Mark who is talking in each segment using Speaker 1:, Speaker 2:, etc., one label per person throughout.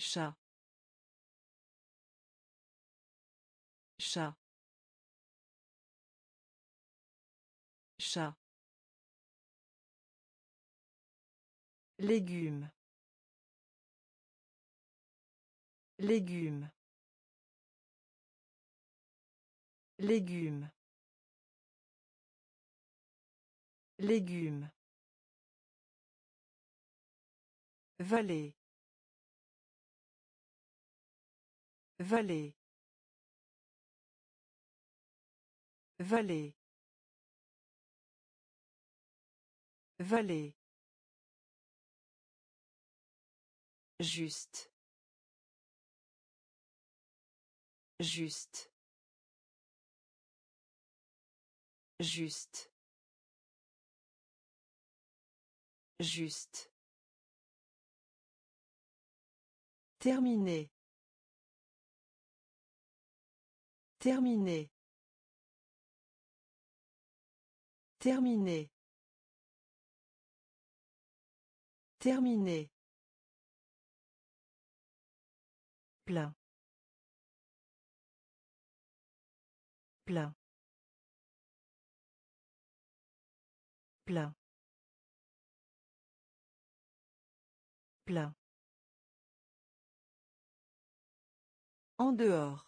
Speaker 1: chat, chat, chat. Légumes. Légumes. Légumes. Légumes. Vallée. Vallée. Vallée. Vallée. Juste. Juste. Juste. Juste. Terminé. Terminé. Terminé. Terminé. Plein. Plein. Plein. Plein. En dehors.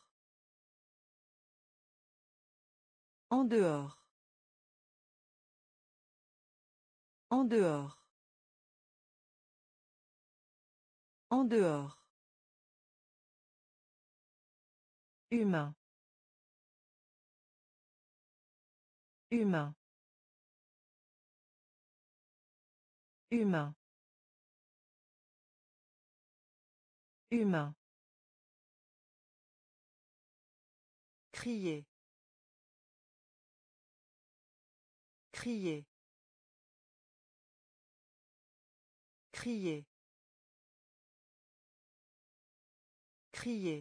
Speaker 1: En dehors. En dehors. En dehors. Humain. Humain. Humain. Humain. Crier. Crier. Crier. Crier.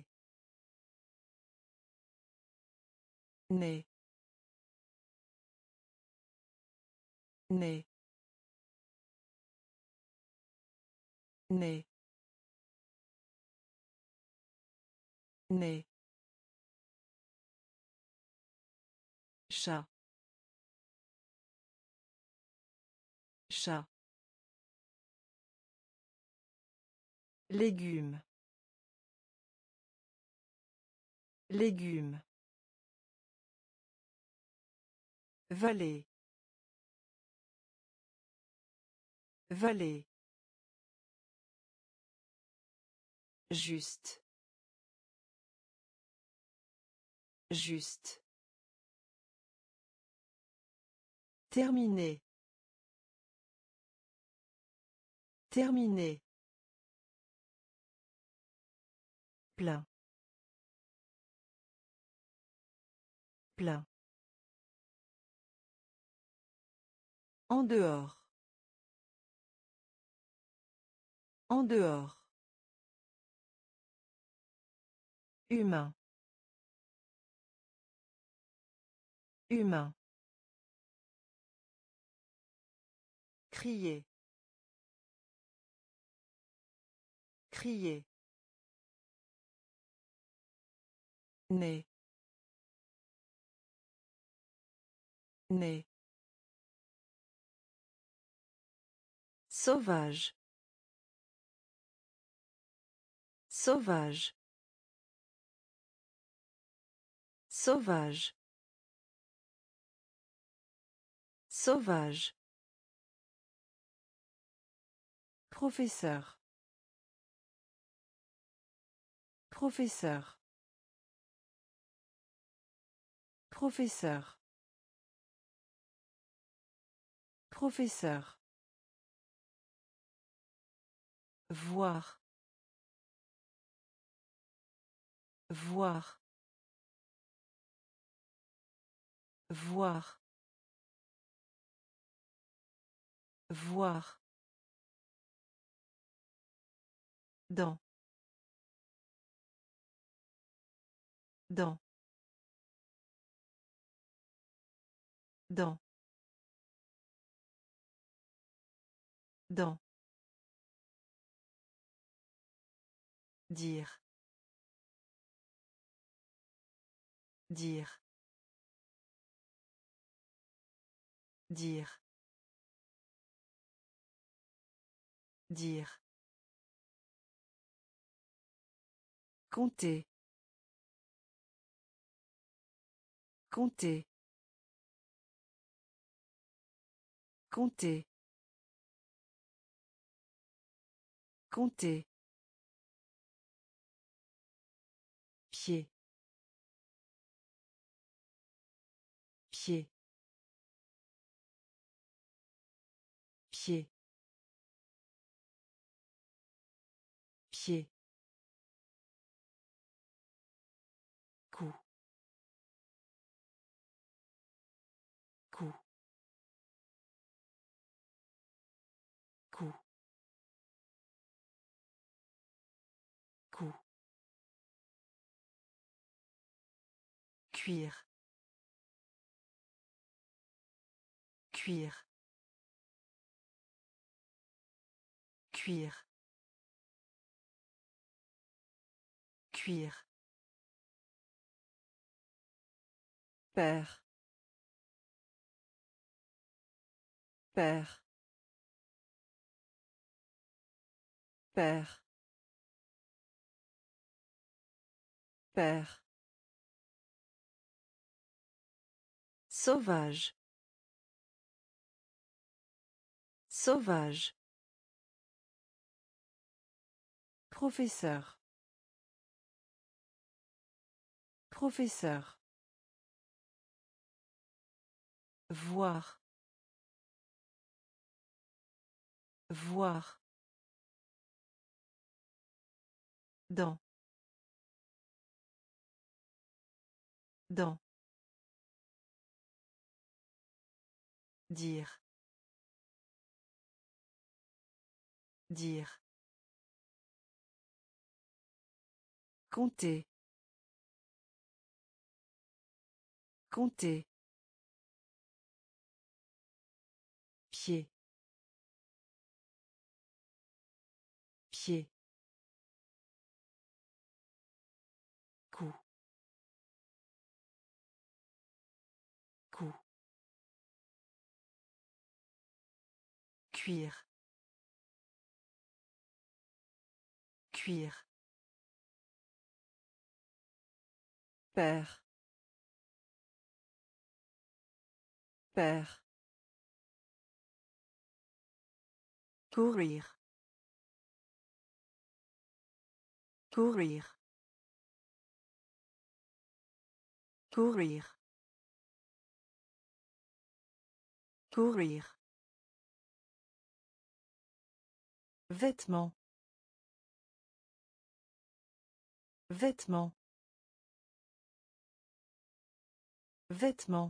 Speaker 1: Né. Né. Né. Né. Chat. Chat. Légumes. Légumes. Vallée. Vallée. Juste. Juste. Terminé. Terminé. Plein. Plein. En dehors. En dehors. Humain. Humain. Crier. Crier. Né. Né. Sauvage. Sauvage. Sauvage. Sauvage. Professeur. Professeur. Professeur. Professeur. Voir. Voir. Voir. Voir. Dans. Dans. Dans. Dans. Dire. Dire. Dire. Dire. Compter. Compter. Compter. Compter. Pied. Pied. Pied. Pied. Coup. Coup. Coup. Coup. Cuire. Cuire. Cuire. Cuire. Père. Père. Père. Père. Sauvage. Sauvage. Professeur. Professeur. Voir. Voir. Dans. Dans. Dire. Dire. Compter. Compter. Pied. Pied. Coup. Coup. Cuire. Cuire. Père. Père. Courir. Courir. Courir. Courir. Vêtements. Vêtements. Vêtements.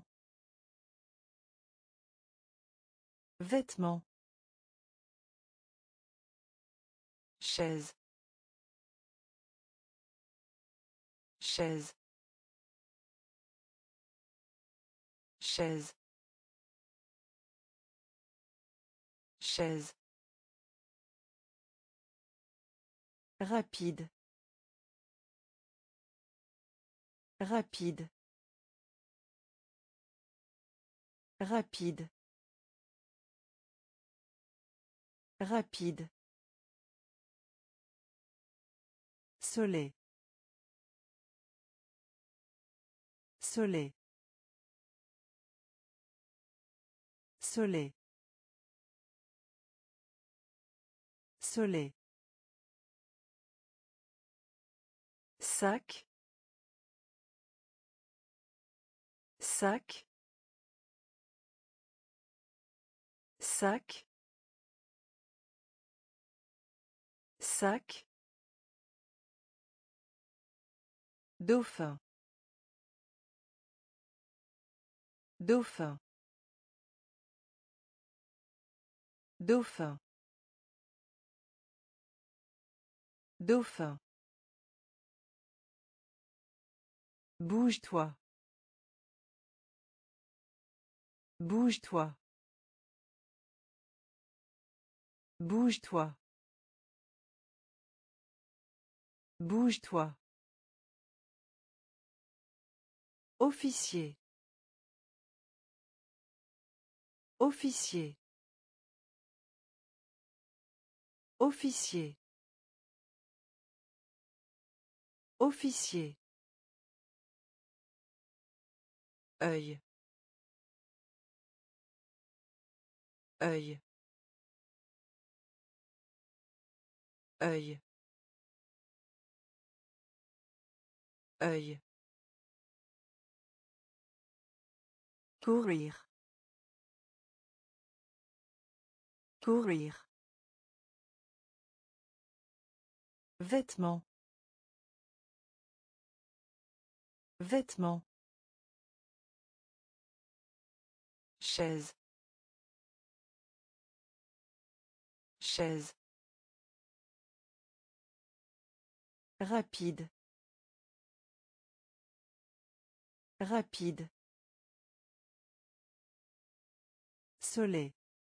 Speaker 1: Vêtements. Chaise. Chaise. Chaise. Chaise. Rapide. Rapide. Rapide. Rapide. Soleil. Soleil. Soleil. Soleil. Sac. Sac. Sac. Sac. Dauphin. Dauphin. Dauphin. Dauphin. Bouge-toi. Bouge-toi. Bouge-toi. Bouge-toi. Officier. Officier. Officier. Officier. Œil. Œil. Œil. Œil. Courir. Courir. Vêtements. Vêtements. Chaise. Chaise. Rapide. Rapide. Soleil.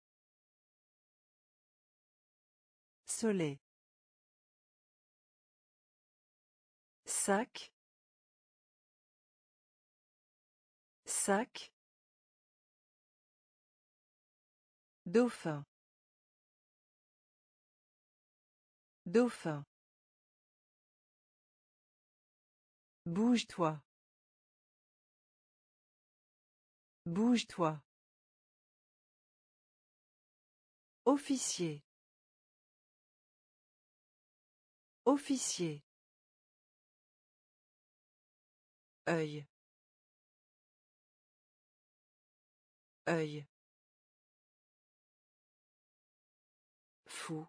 Speaker 1: Soleil. Sac. Sac. Dauphin. Dauphin. Bouge-toi. Bouge-toi. Officier. Officier. Œil. Œil. Fou.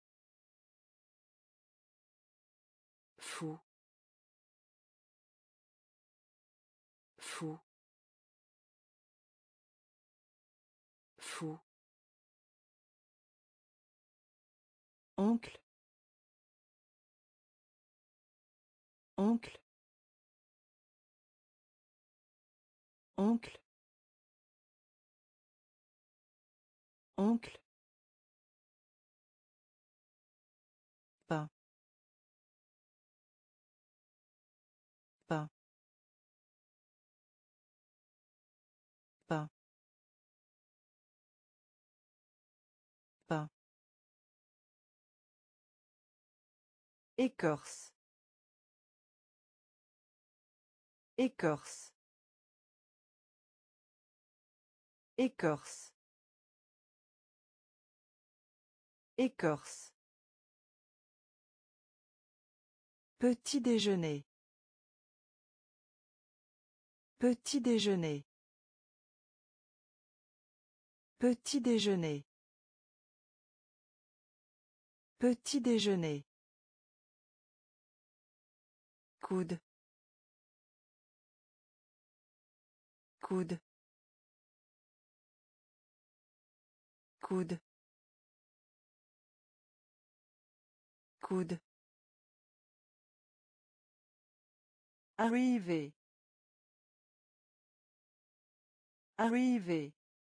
Speaker 1: Fou. Fou. Fou. Oncle. Oncle. Oncle. Oncle. Pain. Pain. Pain. Pain. Écorce. Écorce. Écorce. Écorce. Petit déjeuner. Petit déjeuner. Petit déjeuner. Petit déjeuner. Coude. Coude. Coude. Coude. Arriver. Arriver.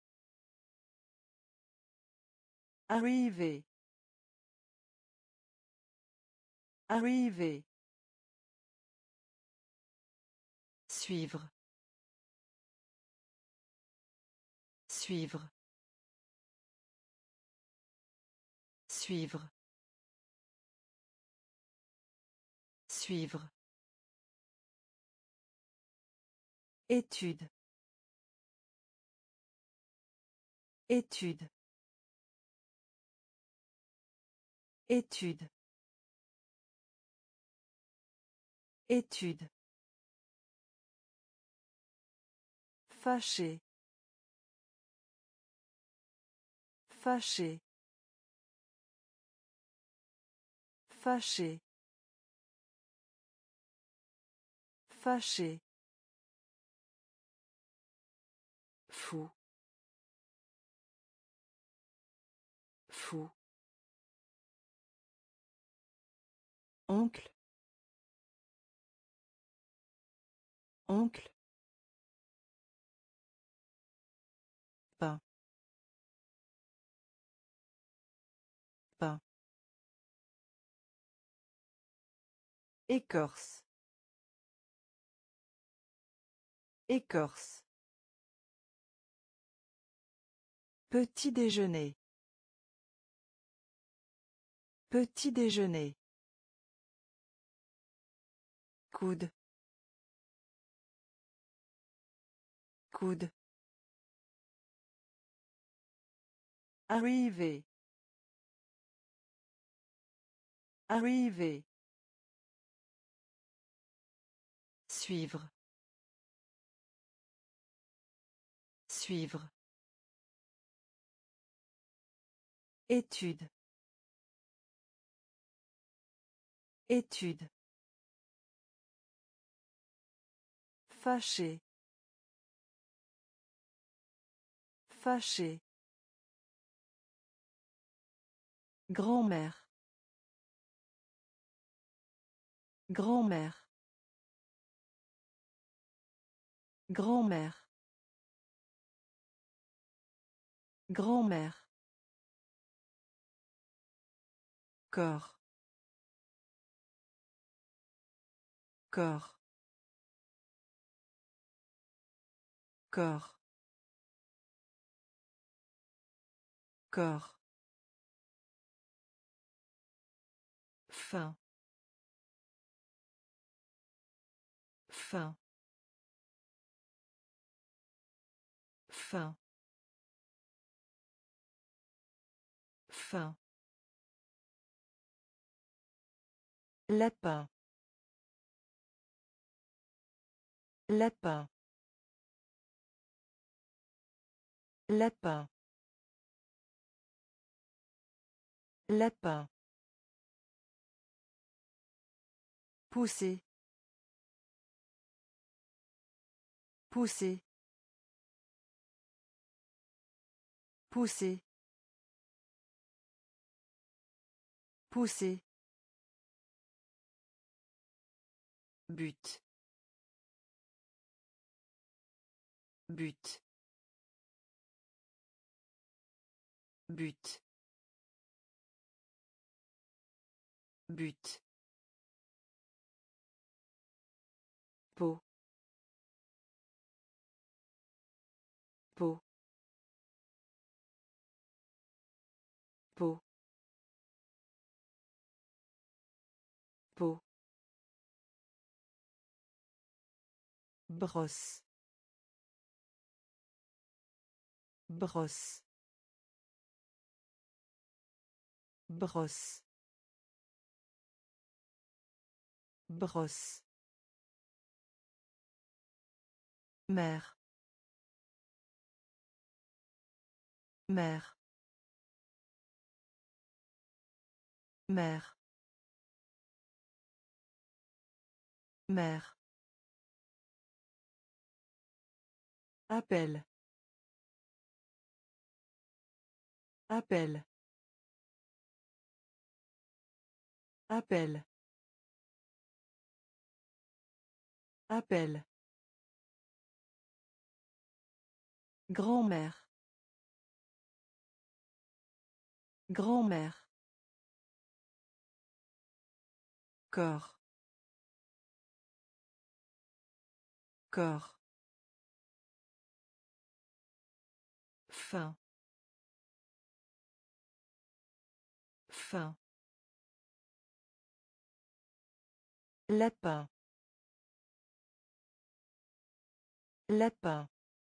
Speaker 1: Arriver. Arriver. Suivre. Suivre. Suivre. Suivre. Étude. Étude. Étude. Étude. Fâché. Fâché. Fâché. Fâché. Fou. Fou. Oncle. Oncle. Pain. Pain. Écorce. Écorce. Petit déjeuner. Petit déjeuner. Coude. Coude. Arriver. Arriver. Suivre. Suivre. Étude. Étude. Fâché. Fâché. Grand-mère. Grand-mère. Grand-mère. Grand-mère. Corps. Corps. Corps. Corps. Fin. Fin. Fin. Fin. Lapin. Lapin. Lapin. Lapin. Pousser. Pousser. Pousser. Pousser. But. But. But. But. Peau. Peau. Peau. Peau. Brosse. Brosse. Brosse. Brosse. Mère. Mère. Mère. Mère. Appel. Appel. Appel. Appel. Grand-mère. Grand-mère. Corps. Corps. Fin. Fin. Lapin. Lapin.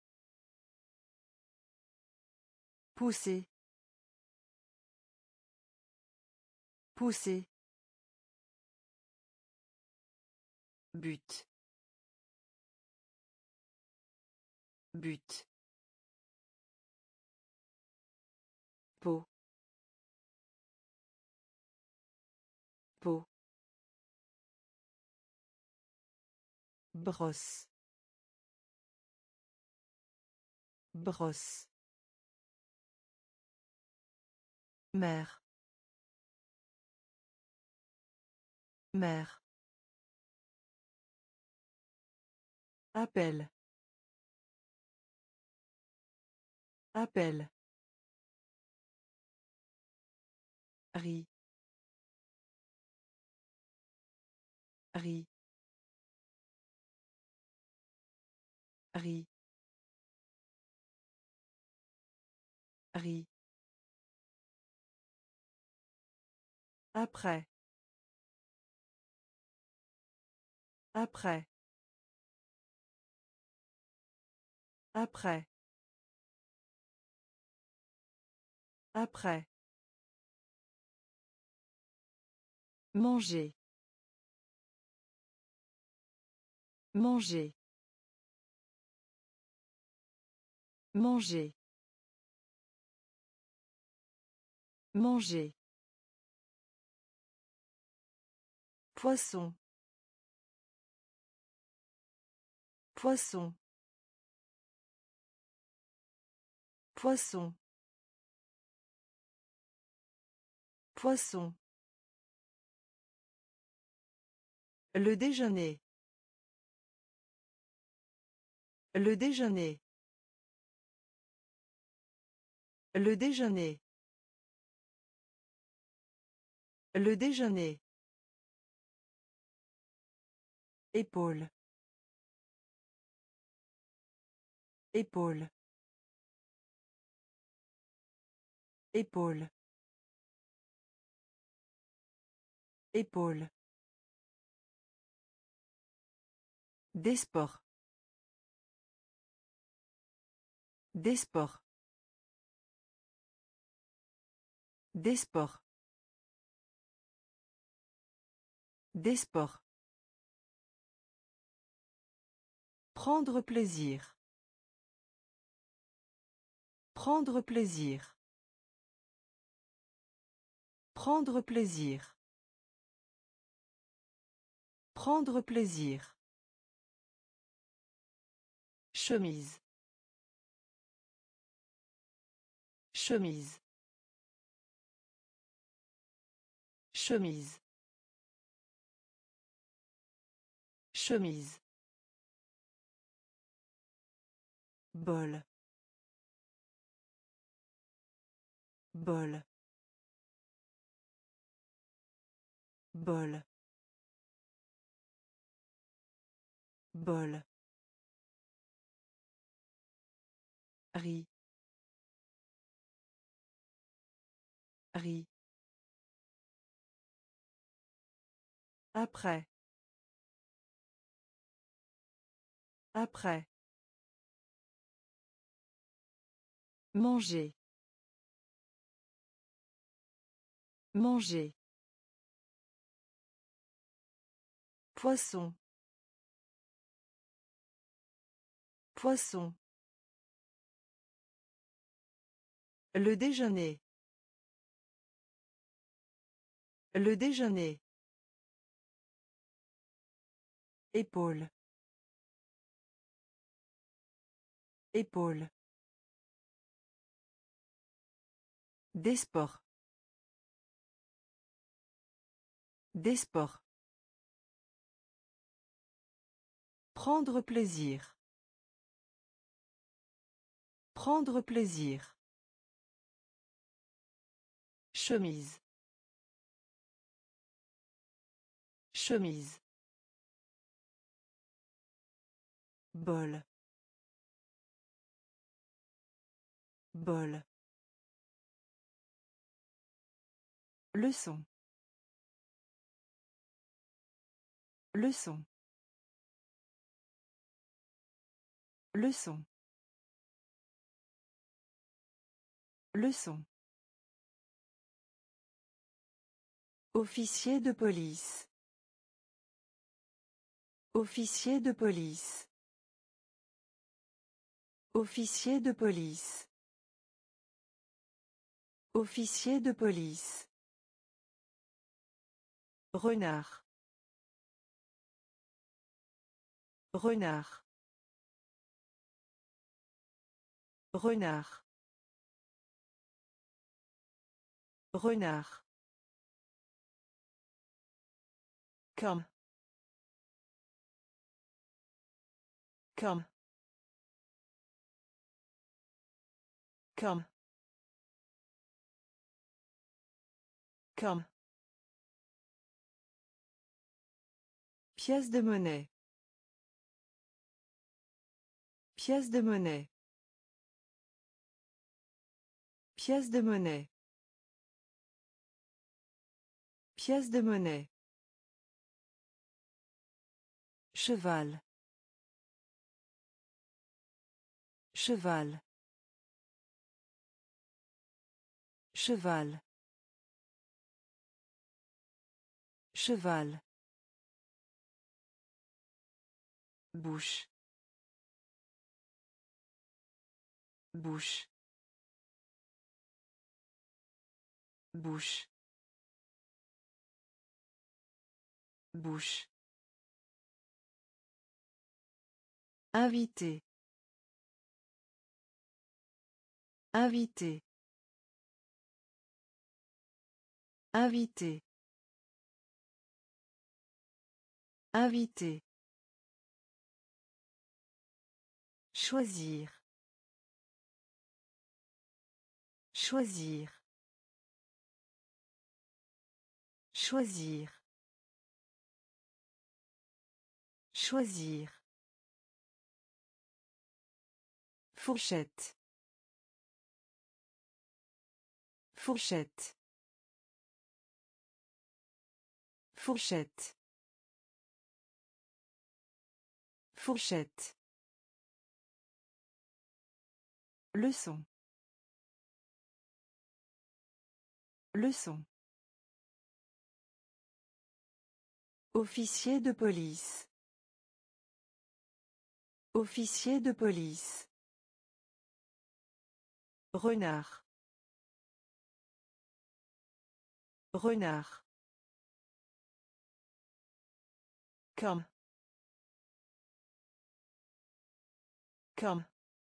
Speaker 1: Pousser. Pousser. But. But. Peau. Peau. Brosse. Brosse. Mère. Mère. Appel. Appel. Riz. riz, riz, riz. Après. Après. Après. Après. Manger. Manger. Manger. Manger. Poisson. Poisson. Poisson. Poisson. Le déjeuner. Le déjeuner. Le déjeuner. Le déjeuner. Épaule. Épaule. Épaule. Épaule. Des sports. Des sports. Des sports. Des sports. Prendre plaisir. Prendre plaisir. Prendre plaisir. Prendre plaisir. Chemise. Chemise. Chemise. Chemise. Bol. Bol. Bol. Bol. Riz. Riz. Après. Après. Manger. Manger. Poisson. Poisson. Le déjeuner. Le déjeuner. Épaule. Épaule. Des sports. Des sports. Prendre plaisir. Prendre plaisir. Chemise. Chemise. Bol. Bol. Leçon. Leçon. Leçon. Leçon. Officier de police. Officier de police. Officier de police. Officier de police. Renard. Renard. Renard. Renard. Comme. Comme. Comme. Comme. Pièce de monnaie. Pièce de monnaie. Pièce de monnaie. Pièce de monnaie. Cheval. Cheval. Cheval. Cheval. Bouche. Bouche. Bouche. Bouche. Invité. Invité. Invité. Invité. Choisir. Choisir. Choisir. Choisir. Fourchette. Fourchette. Fourchette. Fourchette. Leçon. Leçon. Officier de police. Officier de police. Renard. Renard. Comme. Comme.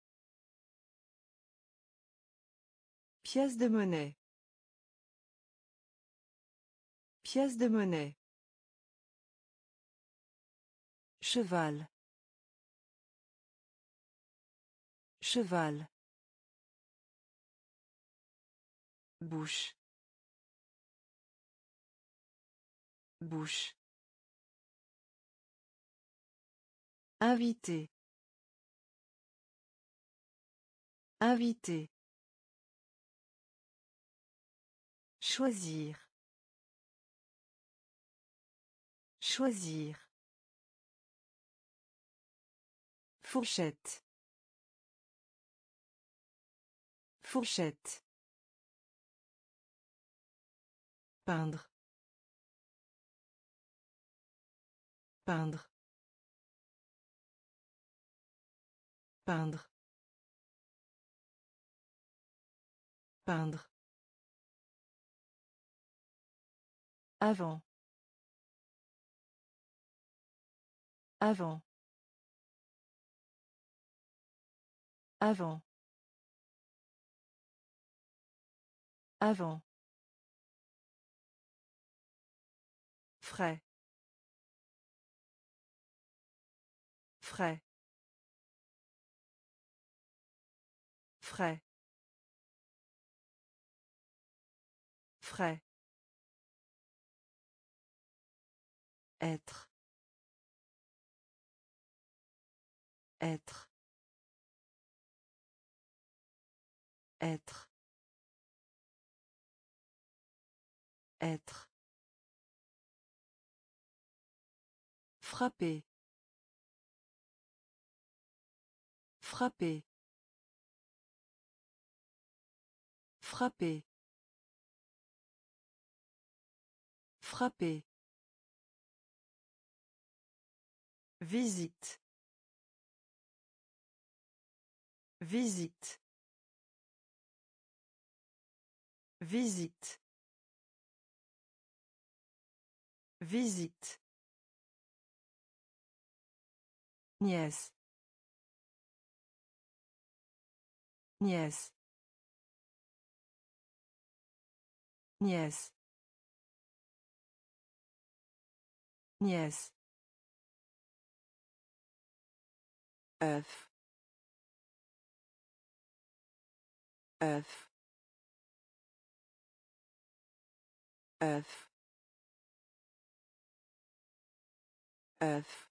Speaker 1: Pièce de monnaie. Pièce de monnaie. Cheval. Cheval. Bouche. Bouche. Invité. Invité. Choisir. Choisir. Fourchette. Fourchette. Peindre. Peindre. Peindre. Peindre. Avant. Avant. Avant. Avant. Frais. Frais. Frais. Frais. Être. Être. Être. Être. Frapper. Frapper. Frapper. Frapper. Visite. Visite. Visite. Visite. Nièce. Nièce. Nièce. Nièce. œuf. œuf. œuf. œuf,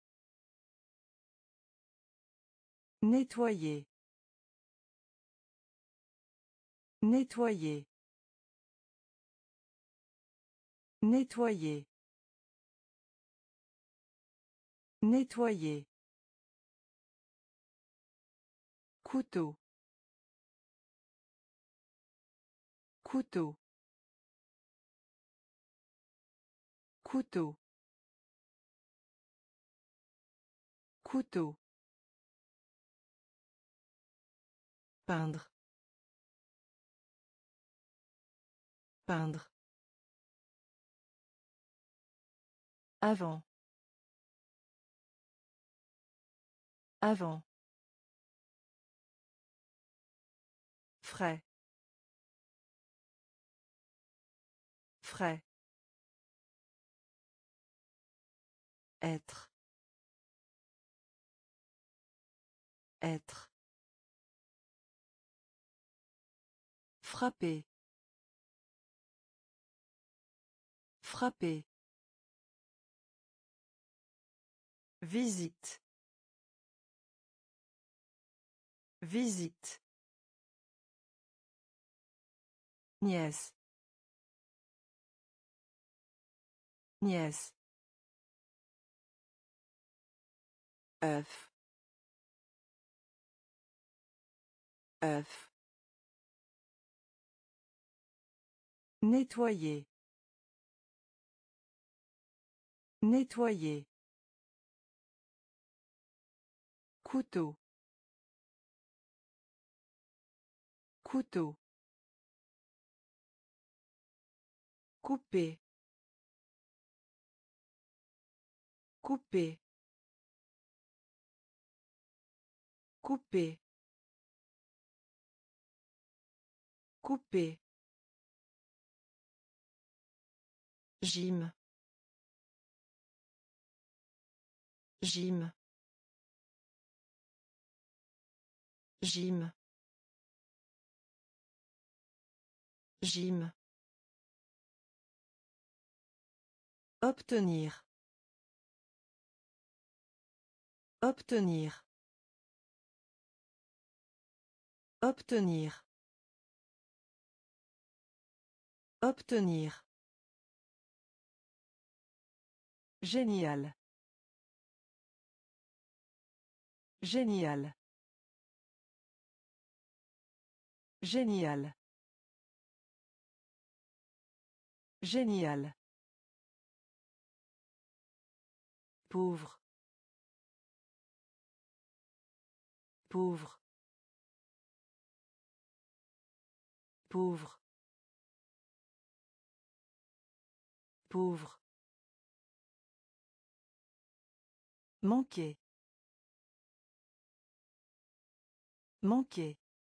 Speaker 1: nettoyer, nettoyer, nettoyer, nettoyer, couteau, couteau, couteau, couteau, peindre, peindre, avant, avant, frais, frais, être, être, frapper, frapper, visite, visite, nièce, nièce, œuf, œuf, nettoyer, nettoyer, couteau, couteau, couper, couper, couper, couper, gym, gym, gym, gym, obtenir, obtenir, obtenir, obtenir, génial, génial, génial, génial, pauvre, pauvre, pauvre, pauvre, manquer, manquer,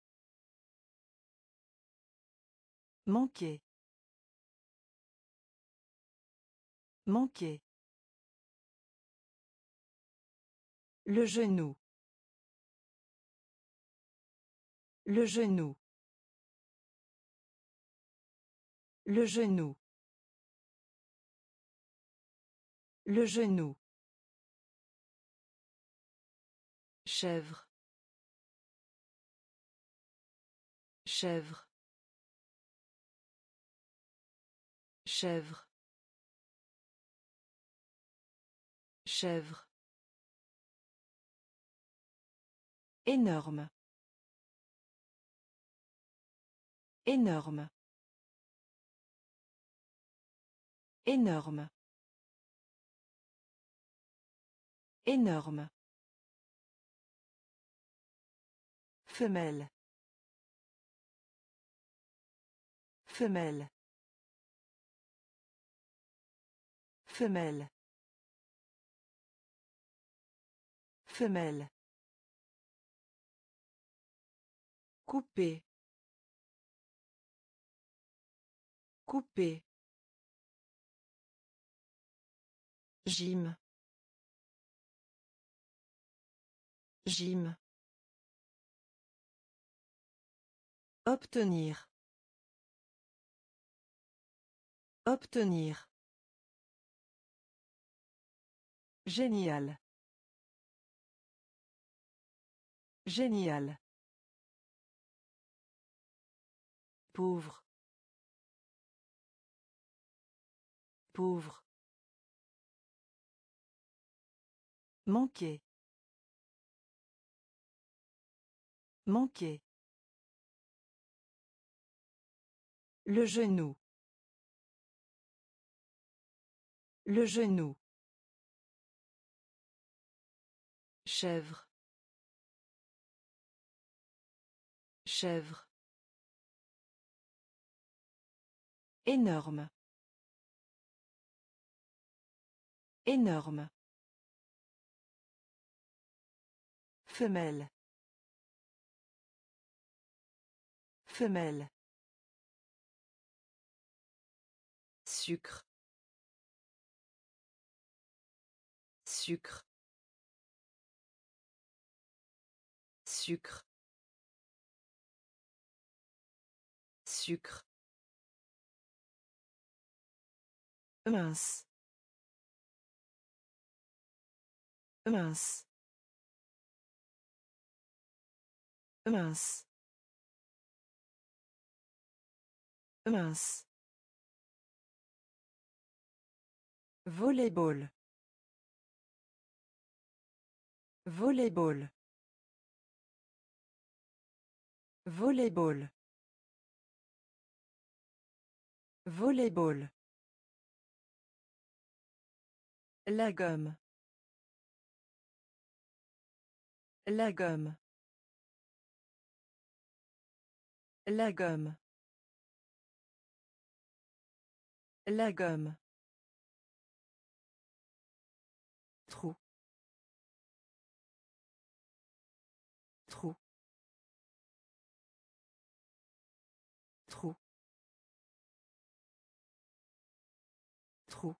Speaker 1: manquer, manquer, le genou, le genou, le genou, le genou, chèvre, chèvre, chèvre, chèvre, énorme, énorme, énorme, énorme, femelle, femelle, femelle, femelle, couper, couper, gym, gym, obtenir, obtenir, Génial. Génial. Pauvre. Pauvre. Manquer. Manquer. Le genou. Le genou. Chèvre. Chèvre. Énorme. Énorme. Femelle. Femelle. Sucre. Sucre. Sucre. Sucre. Mince. Mince. Mince. Mince. Volleyball. Volleyball. Volleyball. Volleyball. La gomme. La gomme. La gomme. La gomme. Trou. Trou. Trou. Trou.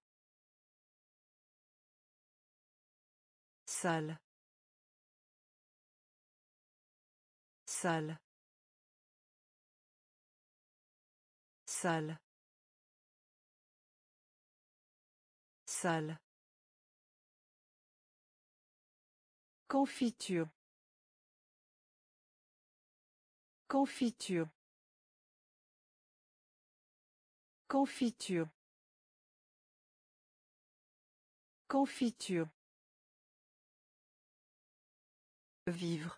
Speaker 1: Salle. Salle. Salle. Salle. Confiture. Confiture. Confiture. Confiture. Vivre.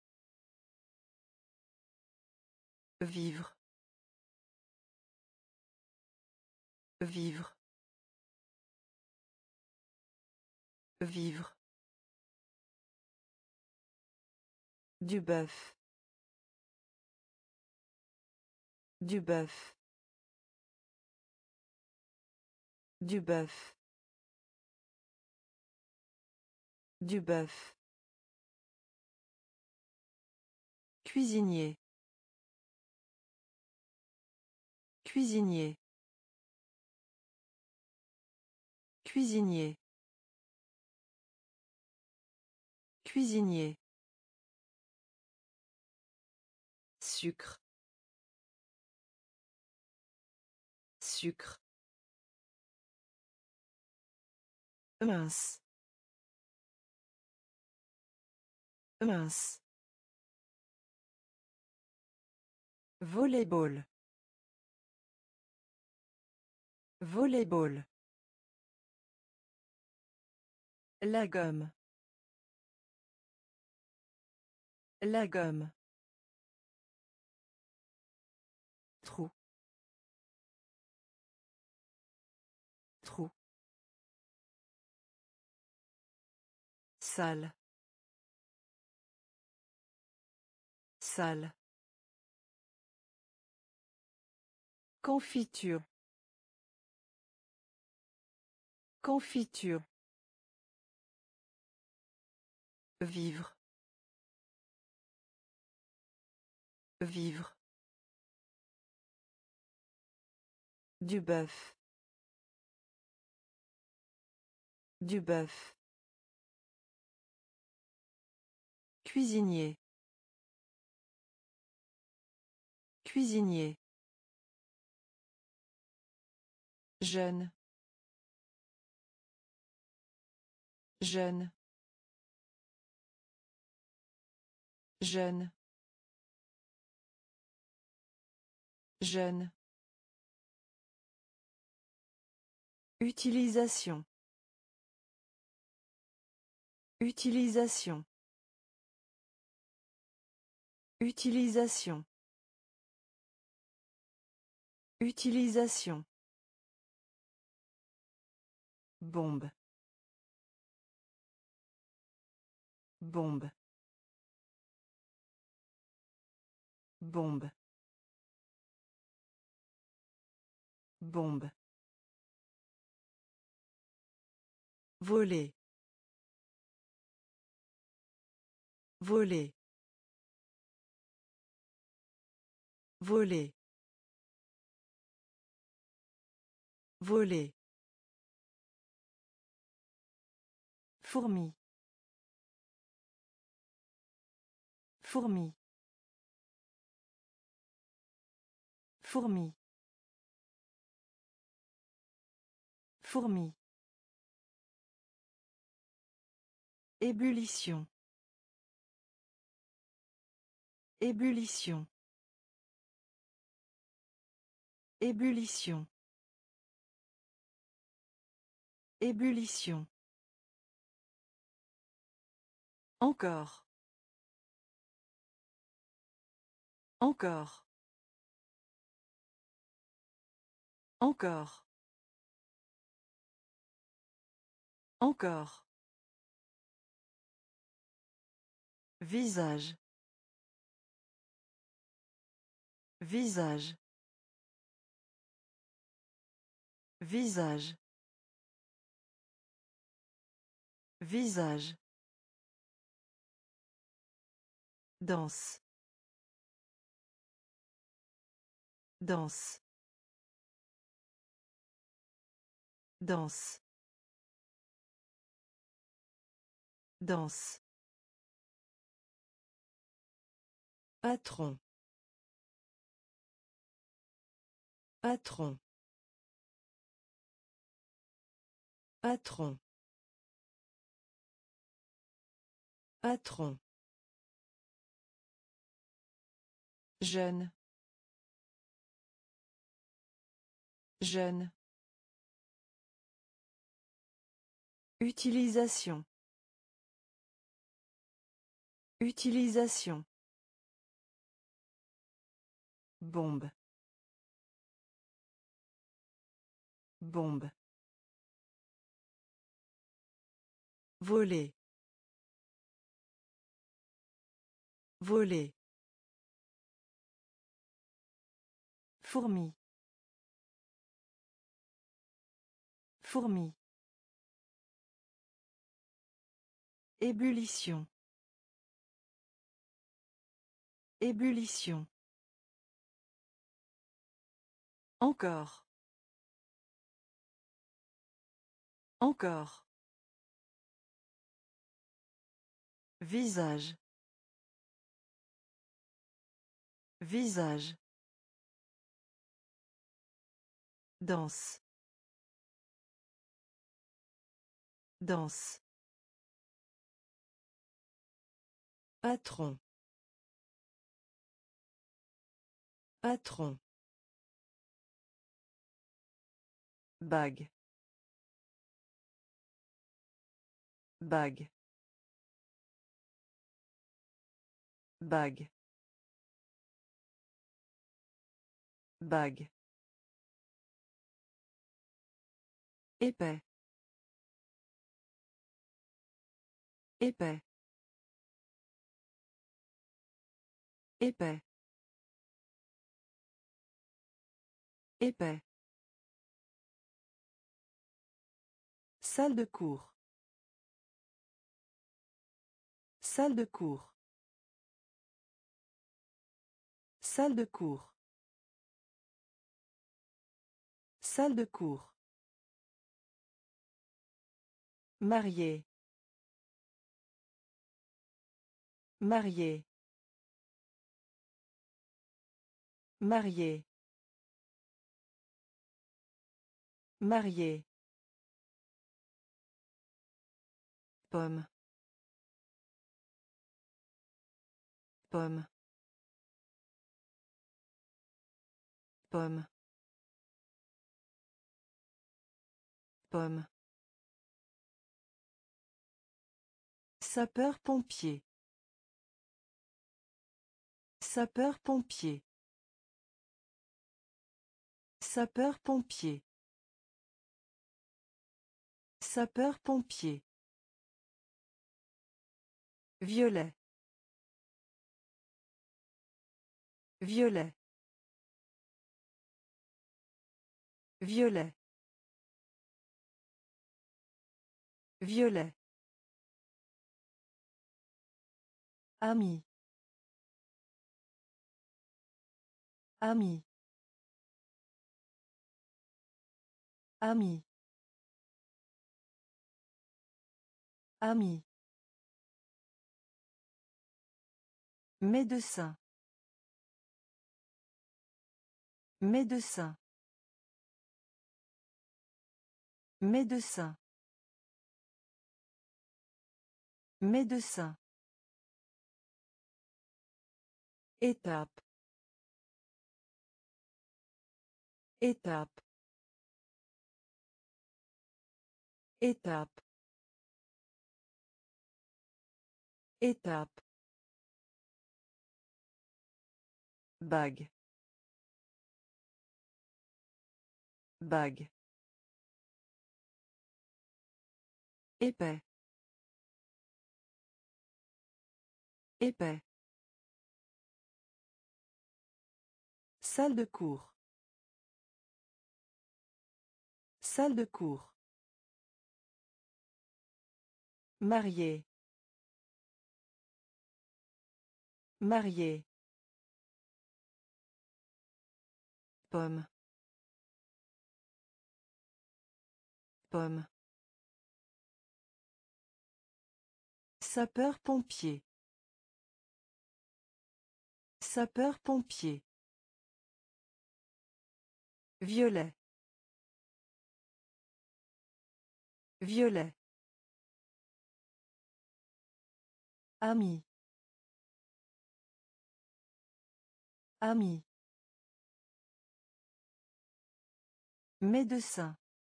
Speaker 1: Vivre. Vivre. Vivre. Du bœuf. Du bœuf. Du bœuf. Du bœuf. Cuisinier. Cuisinier. Cuisinier. Cuisinier. Sucre. Sucre. Mince. Mince. Volleyball. Volleyball. La gomme. La gomme. Trou. Trou. Salle. Salle. Confiture. Confiture. Vivre. Vivre. Du bœuf. Du bœuf. Cuisinier. Cuisinier. Jeune. Jeune. Jeune. Jeune. Utilisation. Utilisation. Utilisation. Utilisation. Bombe. Bombe. Bombe. Bombe. Voler. Voler. Voler. Voler. Fourmi. Fourmi. Fourmi. Fourmi. Ébullition. Ébullition. Ébullition. Ébullition. Encore. Encore. Encore. Encore. Visage. Visage. Visage. Visage. Danse. Danse. Danse. Danse. Patron. Patron. Patron. Patron. Jeune. Jeune. Utilisation. Utilisation. Bombe. Bombe. Voler. Voler. Fourmi. Fourmi. Ébullition. Ébullition. Encore. Encore. Visage. Visage. Danse. Danse. Patron. Patron. Bague. Bague. Bague. Bague. Épais. Épais. Épais. Épais. Salle de cours. Salle de cours. Salle de cours. Salle de cours. Marié. Marié. Marié. Marié. Pomme. Pomme. Pomme. Pomme. Sapeur-pompier. Sapeur-pompier. Sapeur-pompier. Sapeur-pompier. Violet. Violet. Violet. Violet. Ami. Ami. Ami. Ami. Médecin. Médecin. Médecin. Médecin. Étape. Étape. Étape. Étape. Bague. Bague. Épais. Épais. Salle de cours. Salle de cours. Marié. Marié. Pomme. Pomme. Sapeur-pompier. Sapeur-pompier. Violet. Violet. Ami. Ami. Médecin.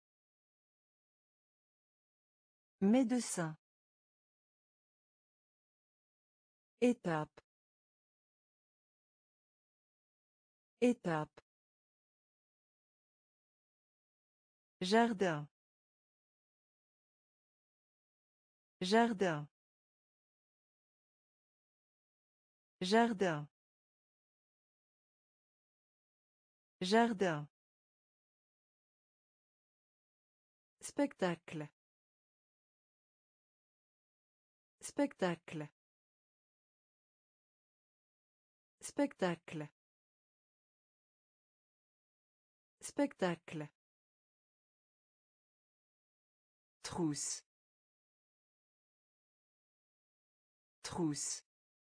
Speaker 1: Médecin. Étape. Étape. Jardin. Jardin. Jardin. Jardin. Spectacle. Spectacle. Spectacle. Spectacle. Trousse. Trousse.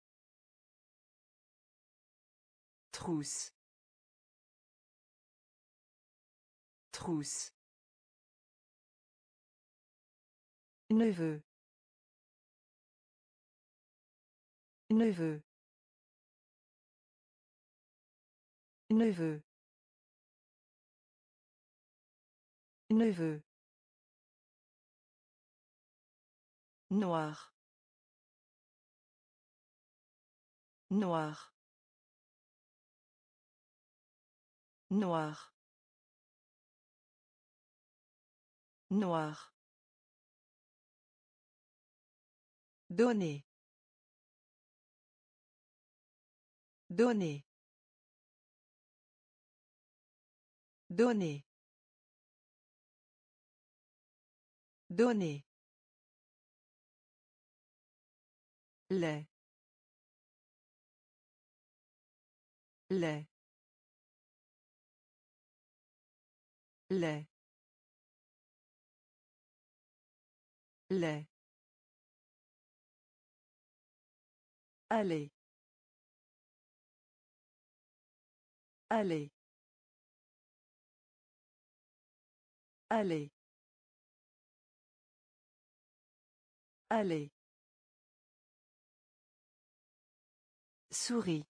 Speaker 1: Trousse. Trousse. Neveu. Neveu. Neveu. Neveu. Noir. Noir. Noir. Noir. Donner. Donner. Donner. Donner. Lait. Lait. Lait. Lait. Aller. Aller. Aller. Aller. Souris.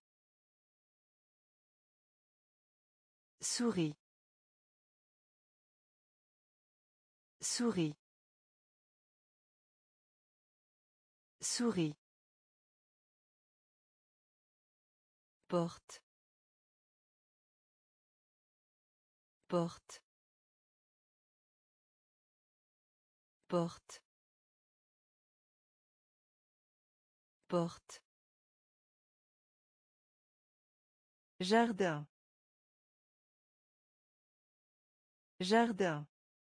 Speaker 1: Souris. Souris. Souris. Porte. Porte. Porte. Porte. Jardin. Jardin.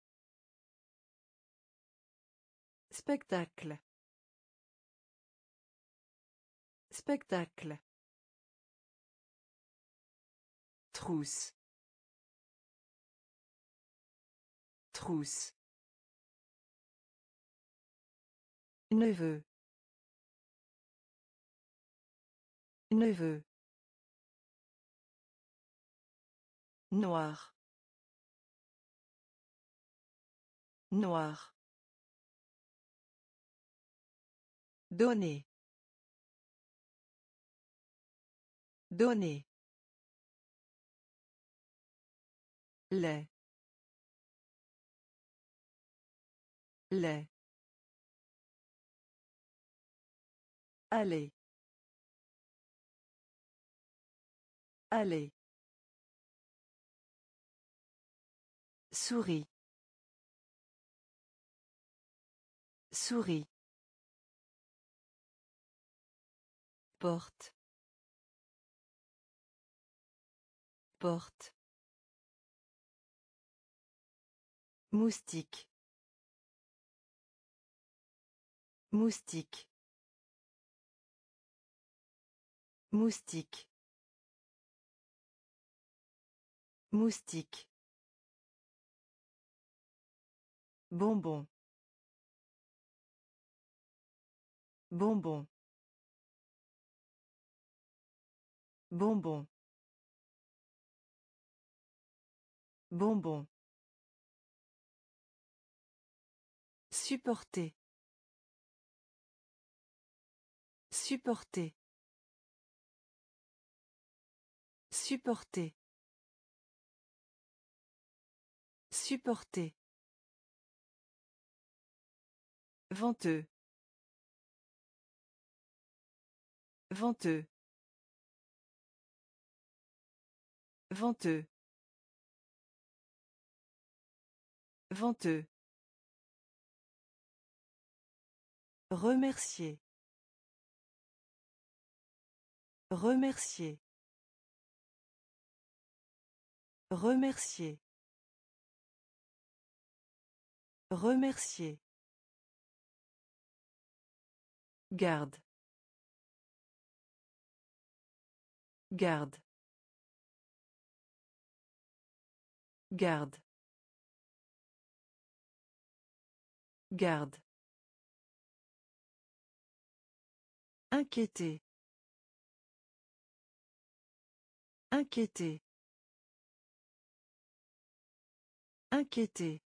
Speaker 1: Spectacle. Spectacle. Trousse. Trousse. Neveu. Neveu. Noir. Noir. Donner. Donner. Lait. Lait. Aller. Aller. Souris. Souris. Porte. Porte. Moustique. Moustique. Moustique. Moustique. Bonbon. Bonbon. Bonbon. Bonbon. Supporter. Supporter. Supporter. Supporter. Venteux. Venteux. Venteux. Venteux. Remercier. Remercier. Remercier. Remercier. Garde. Garde. Garde. Garde. Inquiéter. Inquiéter. Inquiéter.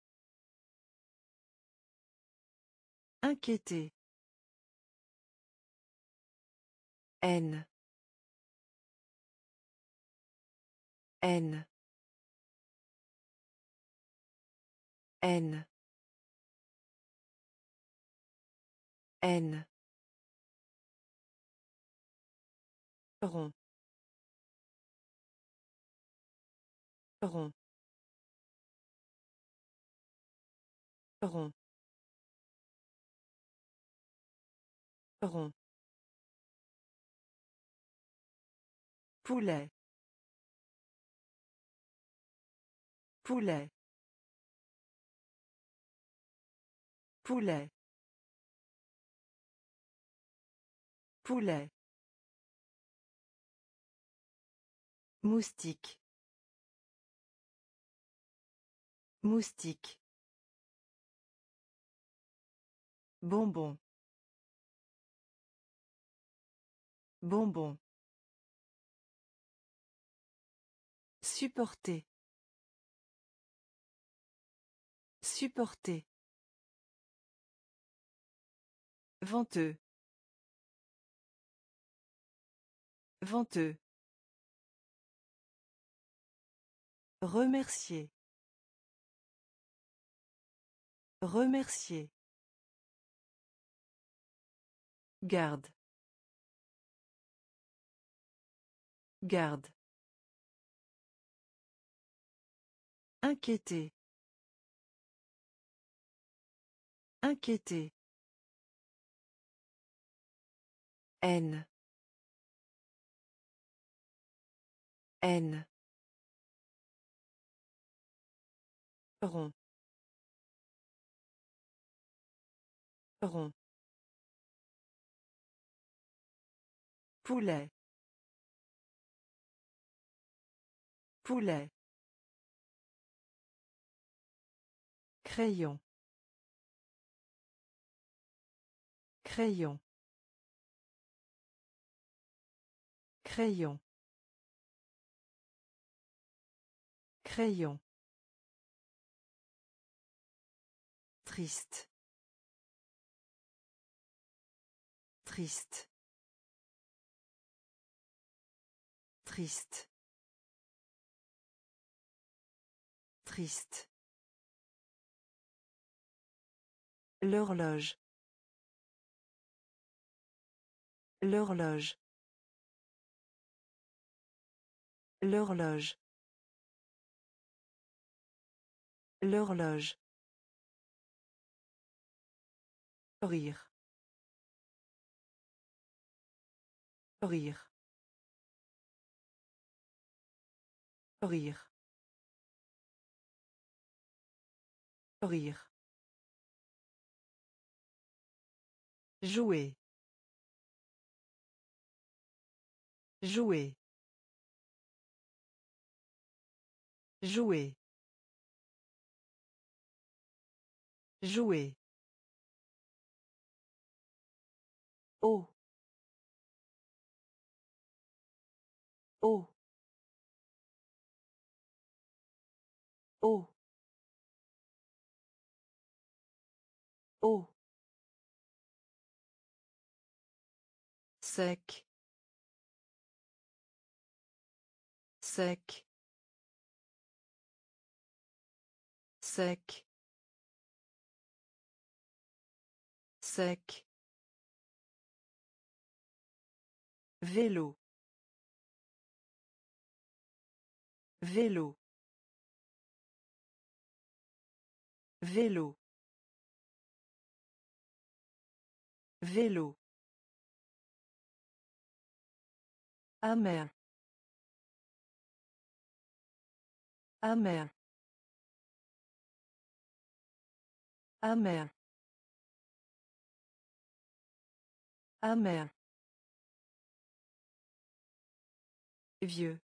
Speaker 1: Inquiéter. Haine. Haine. Haine. Haine. Rond. Rond. Rond. Rond. Poulet. Poulet. Poulet. Poulet. Moustique. Moustique. Bonbon. Bonbon. Supporter. Supporter. Venteux. Venteux. Remercier. Remercier. Garde. Garde. Inquiéter. Inquiéter. Haine. Haine. Rond. Rond. Poulet. Poulet. Crayon. Crayon. Crayon. Crayon. Triste. Triste. Triste. Triste. L'horloge. L'horloge. L'horloge. L'horloge. Rire. Rire. Rire. Rire. Jouer. Jouer. Jouer. Jouer. Oh. Oh. Oh. Oh. Sec. Sec. Sec. Sec. Vélo. Vélo. Vélo. Vélo. Amer. Amer. Amer. Amer. Vieux.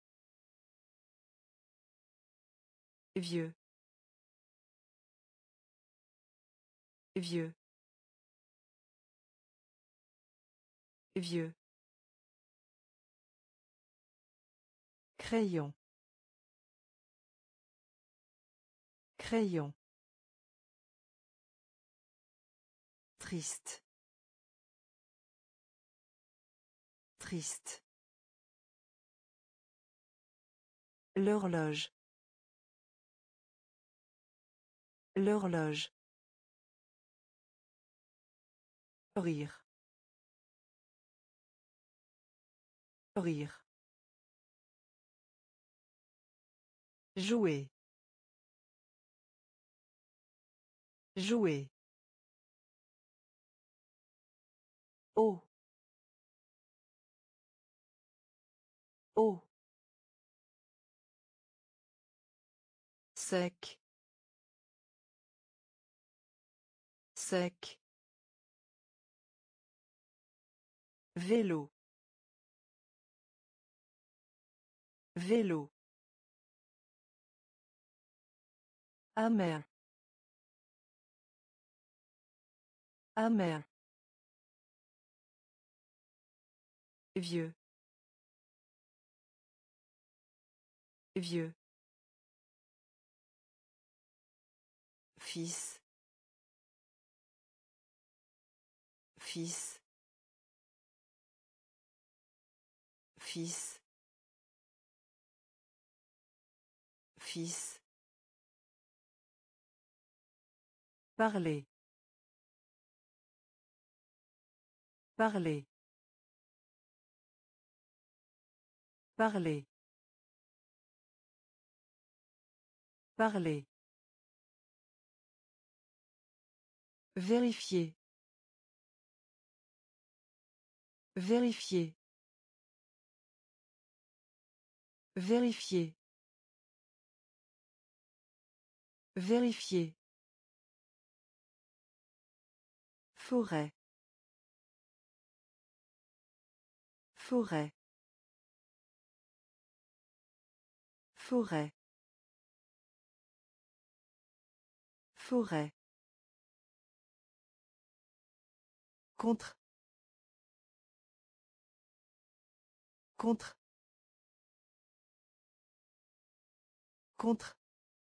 Speaker 1: Vieux. Vieux. Vieux. Crayon. Crayon. Triste. Triste. L'horloge. L'horloge. Rire. Rire. Jouer. Jouer. Oh. Oh. Sec. Sec. Vélo. Vélo. Amer. Amer. Vieux. Vieux. Fils. Fils. Fils. Fils. Parler. Parler. Parler. Parler. Vérifier. Vérifier. Vérifier. Vérifier. Forêt. Forêt. Forêt. Forêt. Contre. Contre. Contre.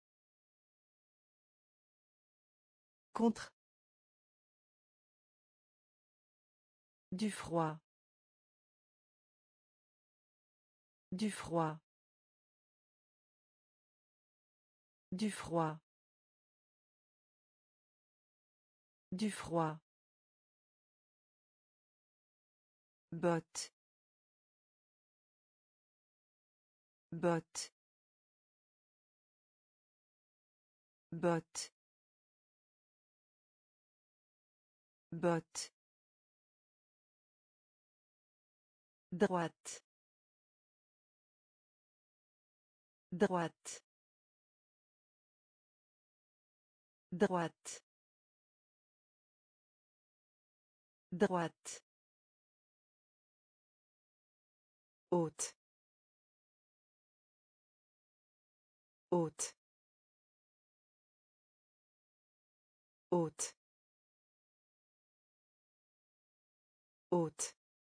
Speaker 1: Contre. Du froid. Du froid. Du froid. Du froid. Botte. Botte. Botte. Botte. Droite. Droite. Droite. Droite. Haute. Haute. Haute. Haute.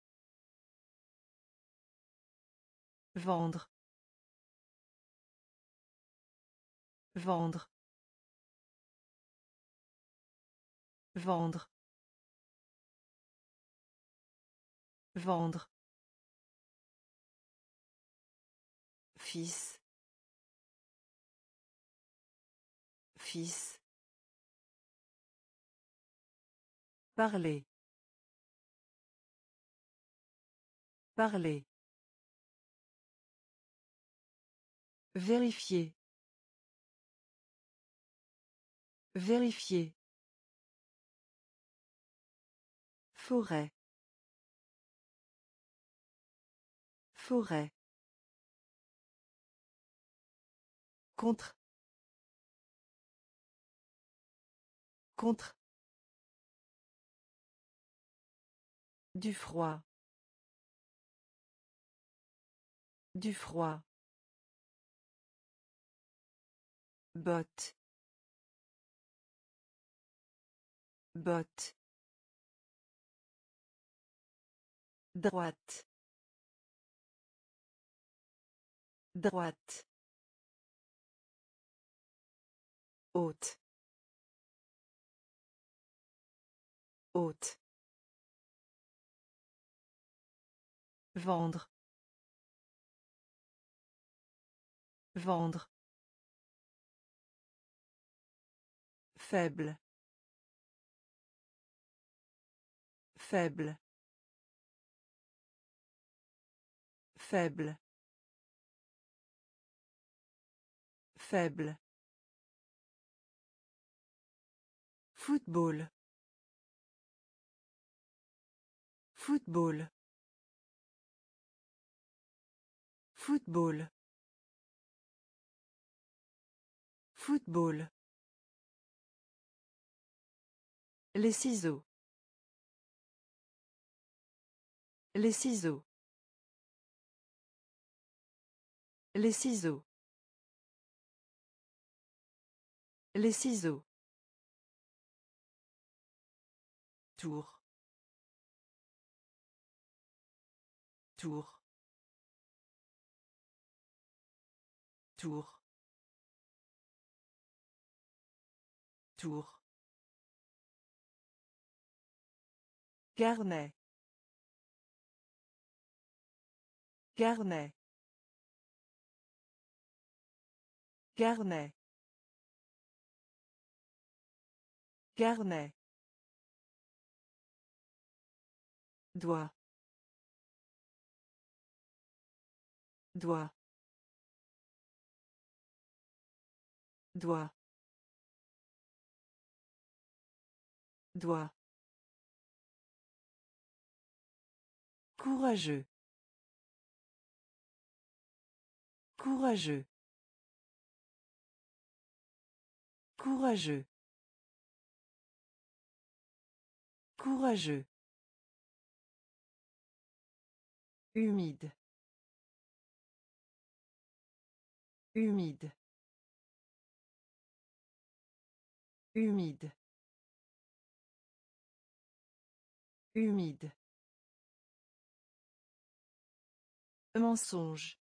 Speaker 1: Vendre. Vendre. Vendre. Vendre. Fils. Fils. Parler. Parler. Vérifier. Vérifier. Forêt. Forêt. Contre. Contre. Du froid. Du froid. Botte. Botte. Droite. Droite. Haute. Haute. Vendre. Vendre. Faible. Faible. Faible. Faible. Football. Football. Football. Football. Les ciseaux. Les ciseaux. Les ciseaux. Les ciseaux. Tour. Tour. Tour. Tour. Carnet. Carnet. Carnet. Carnet. Doigt. Doigt. Doigt. Doigt. Courageux. Courageux. Courageux. Courageux. Humide. Humide. Humide. Humide. Mensonge.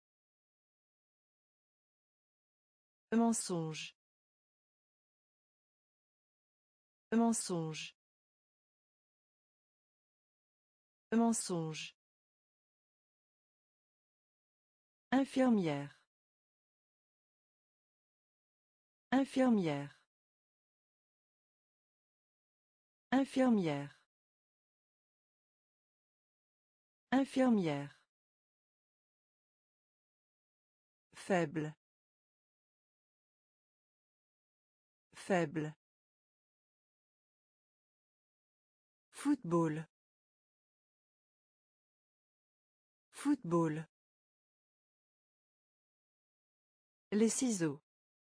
Speaker 1: Mensonge. Mensonge. Mensonge. Infirmière. Infirmière. Infirmière. Infirmière. Faible. Faible. Football. Football. Les ciseaux.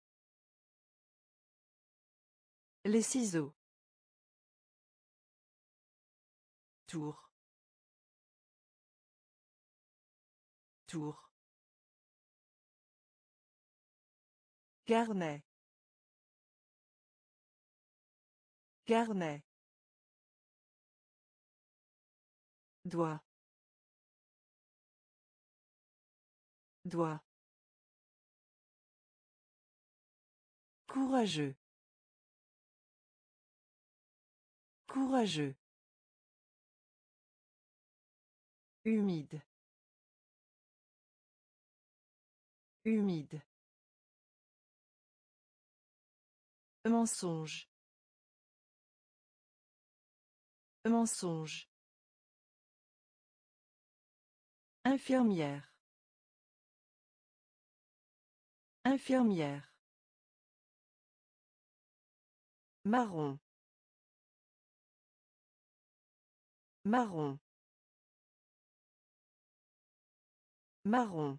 Speaker 1: Les ciseaux. Tour. Tour. Carnet. Carnet. Doigt. Doigt. Courageux. Courageux. Humide. Humide. Mensonge. Mensonge. Infirmière. Infirmière. Marron. Marron. Marron.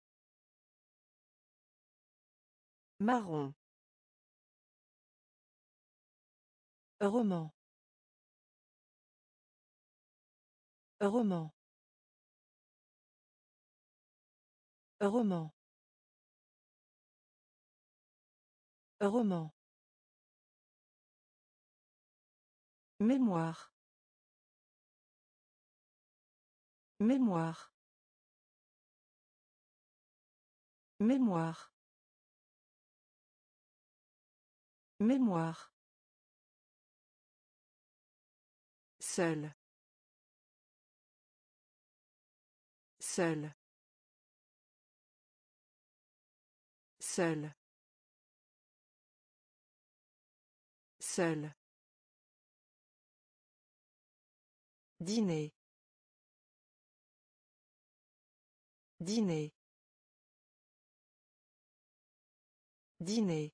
Speaker 1: Marron. Roman. Roman. Roman. Roman. Mémoire. Mémoire. Mémoire. Mémoire. Seul. Seul. Seul. Seul. Dîner. Dîner. Dîner.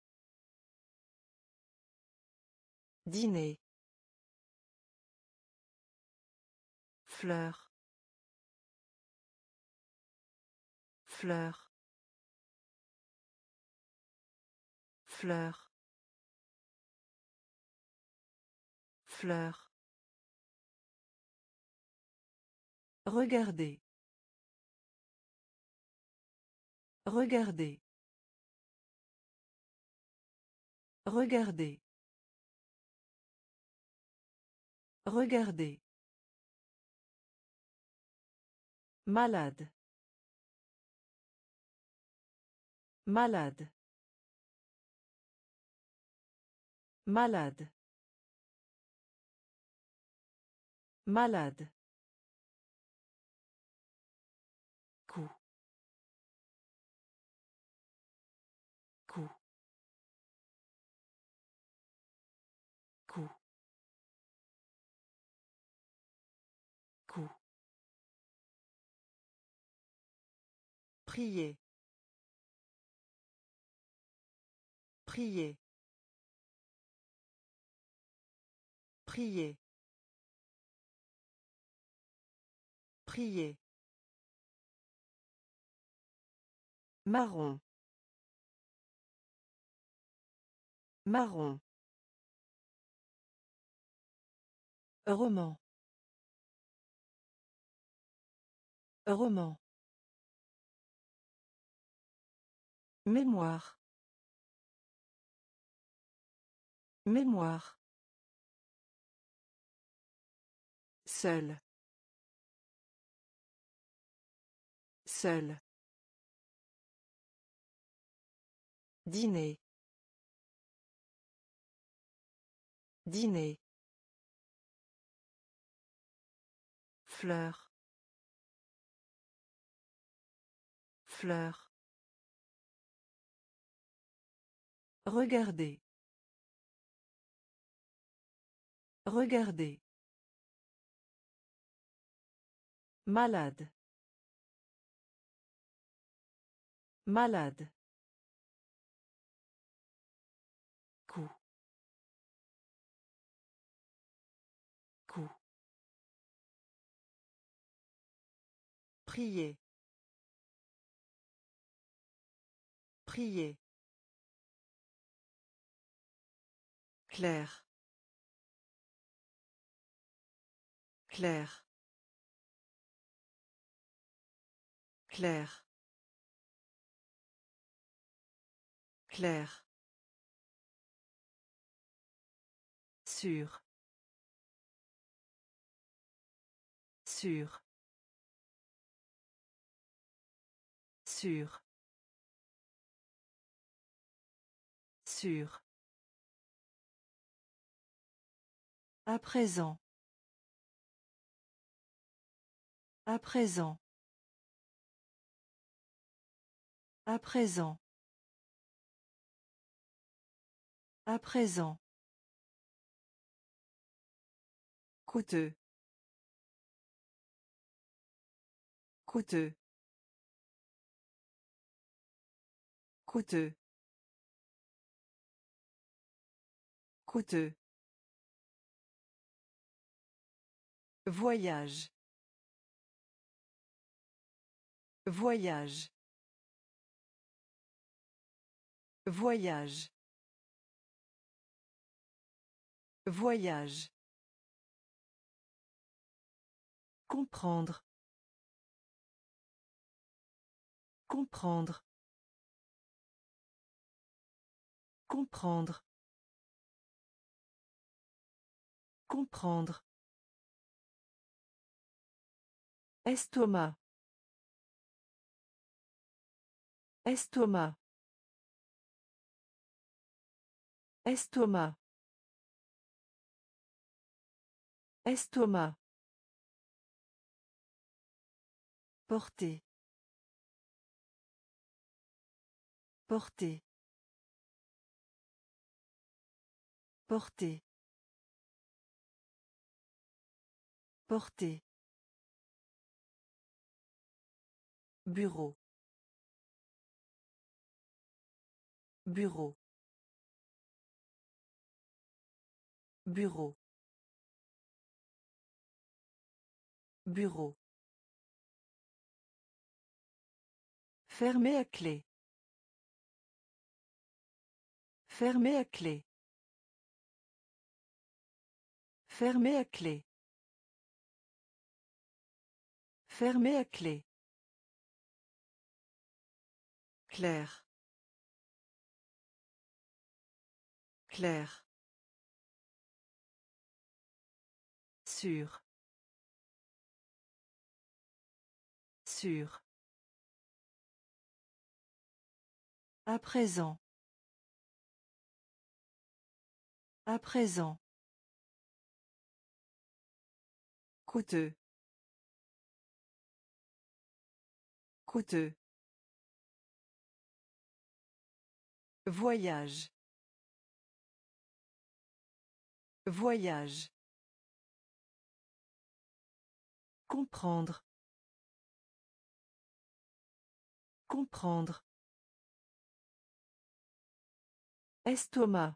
Speaker 1: Dîner. Fleur. Fleur. Fleur. Fleur. Regardez. Regardez. Regardez. Regardez. Malade. Malade. Malade. Malade. Coup. Coup. Coup. Coup. Prier. Prier. Prier. Prier. Marron. Marron. Roman. Roman. Mémoire. Mémoire. Seul. Seul. Dîner. Dîner. Fleur. Fleur. Regardez. Regardez. Malade. Malade. Coup. Coup. Prier. Prier. Clair. Clair. Clair. Clair. Sûr. Sûr. Sûr. Sûr. À présent. À présent. À présent. À présent. Coûteux. Coûteux. Coûteux. Coûteux. Voyage. Voyage. Voyage. Voyage. Comprendre. Comprendre. Comprendre. Comprendre. Estomac. Estomac. Estomac. Estomac. Porter. Porter. Porter. Porter. Bureau. Bureau. Bureau. Bureau. Fermé à clé. Fermé à clé. Fermé à clé. Fermé à clé. Clair. Clair. Sûr. Sûr. À présent. À présent. Coûteux. Coûteux. Voyage. Voyage. Comprendre. Comprendre. Estomac.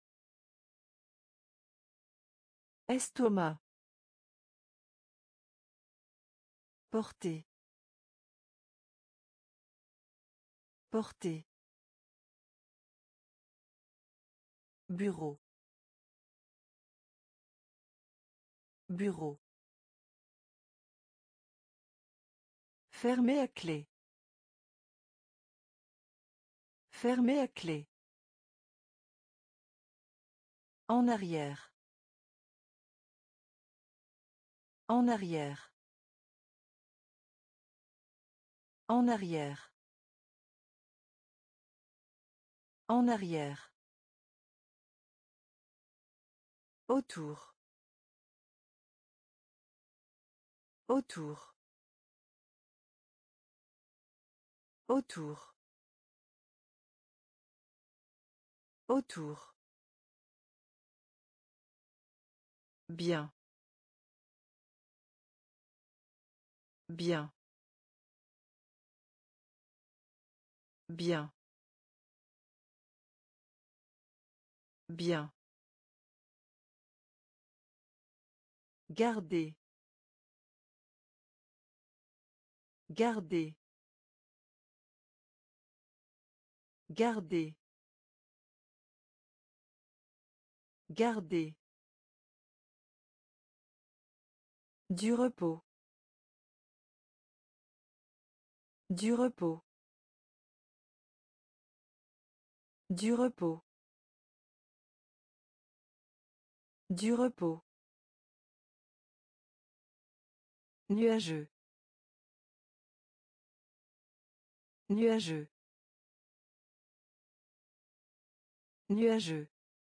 Speaker 1: Estomac. Porter. Porter. Bureau. Bureau. Fermé à clé. Fermé à clé. En arrière. En arrière. En arrière. En arrière. Autour. Autour. Autour. Autour. Bien. Bien. Bien. Bien. Garder. Garder. Garder. Garder. Du repos. Du repos. Du repos. Du repos. Nuageux. Nuageux. Nuageux.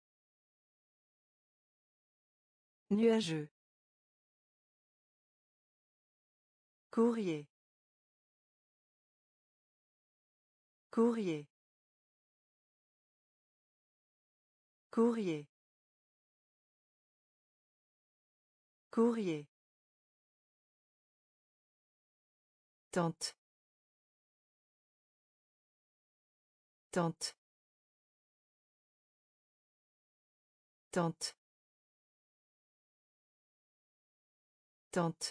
Speaker 1: Nuageux. Courrier. Courrier. Courrier. Courrier. Tente. Tente. Tente. Tente.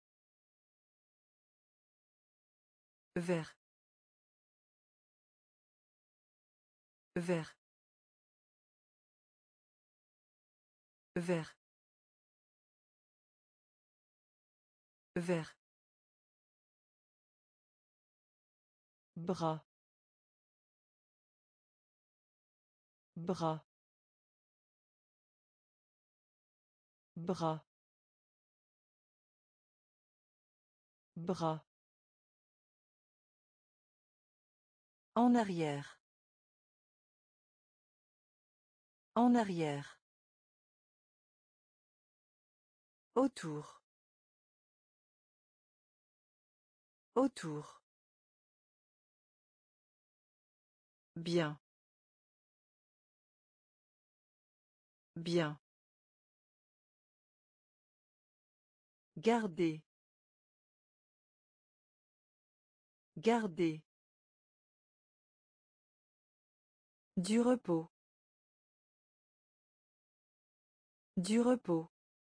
Speaker 1: Vert. Vert. Vert. Vert. Bras. Bras. Bras. Bras. En arrière. En arrière. Autour. Autour. Bien. Bien. Garder. Garder. Du repos. Du repos.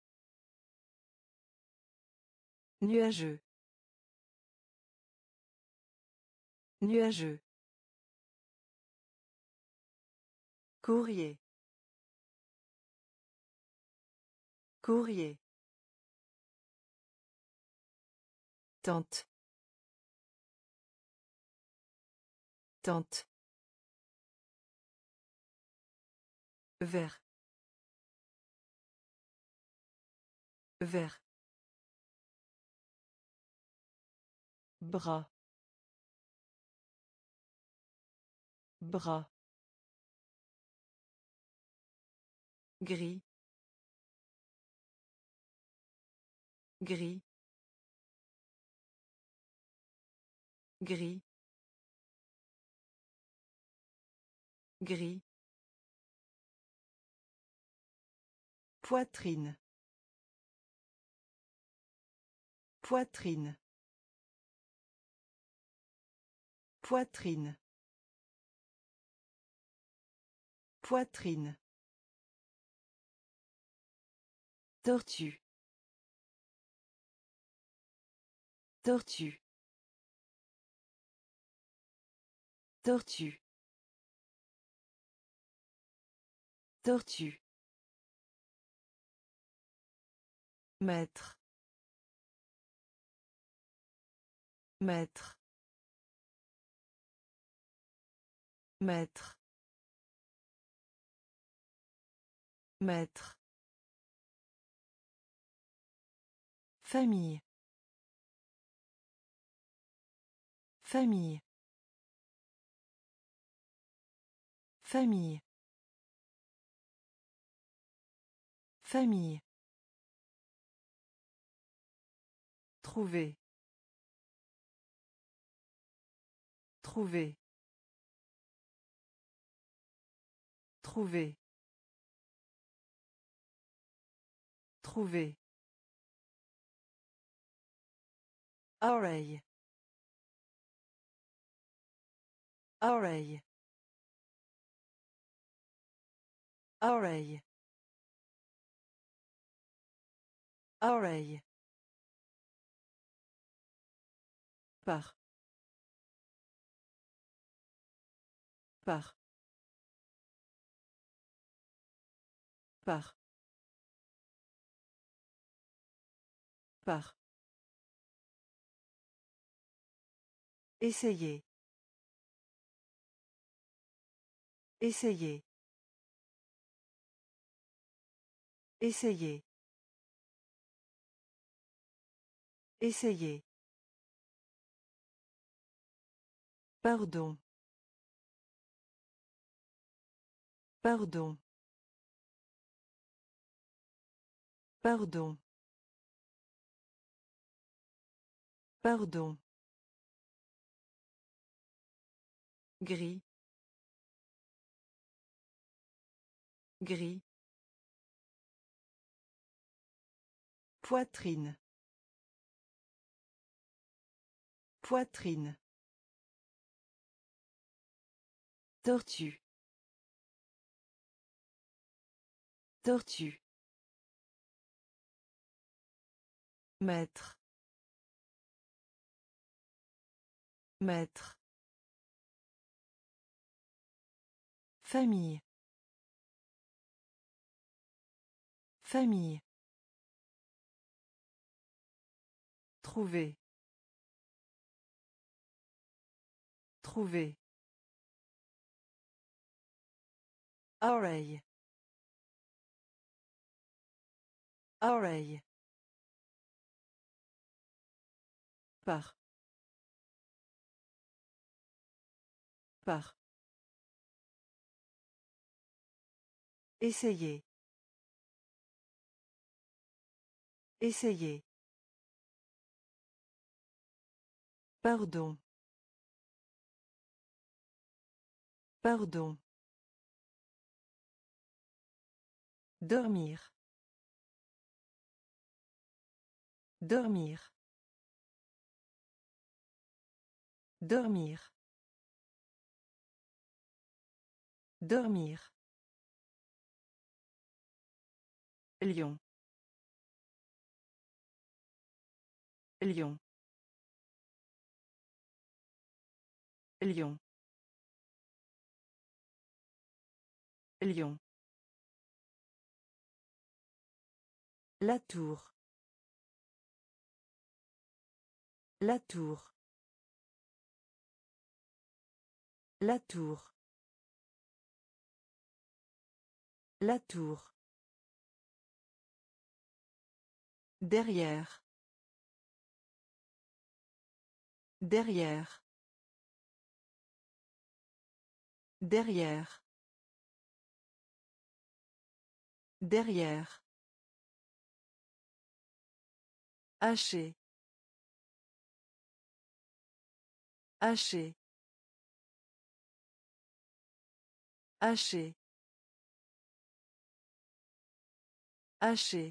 Speaker 1: Nuageux. Nuageux. Courrier. Courrier. Tente. Tente. Vert. Vert. Bras. Bras. Gris. Gris. Gris. Gris. Poitrine. Poitrine. Poitrine. Poitrine. Tortue. Tortue. Tortue. Tortue. Maître. Maître. Maître. Maître. Famille. Famille. Famille. Famille. Trouver. Trouver. Trouver. Trouver. Oreille. Oreille. Oreille. Oreille. Par. Par. Par. Par. Essayer. Essayer. Essayer. Essayer. Pardon. Pardon. Pardon. Pardon. Gris. Gris. Poitrine. Poitrine. Tortue. Tortue. Maître. Maître. Famille. Famille. Trouver. Trouver. Oreille. Oreille. Par. Par. Essayer. Essayer. Pardon. Pardon. Dormir. Dormir. Dormir. Dormir. Lion. Lion. Lion. Lion. La tour. La tour. La tour. La tour. Derrière. Derrière. Derrière. Derrière. Hacher. Hacher. Hacher. Hacher.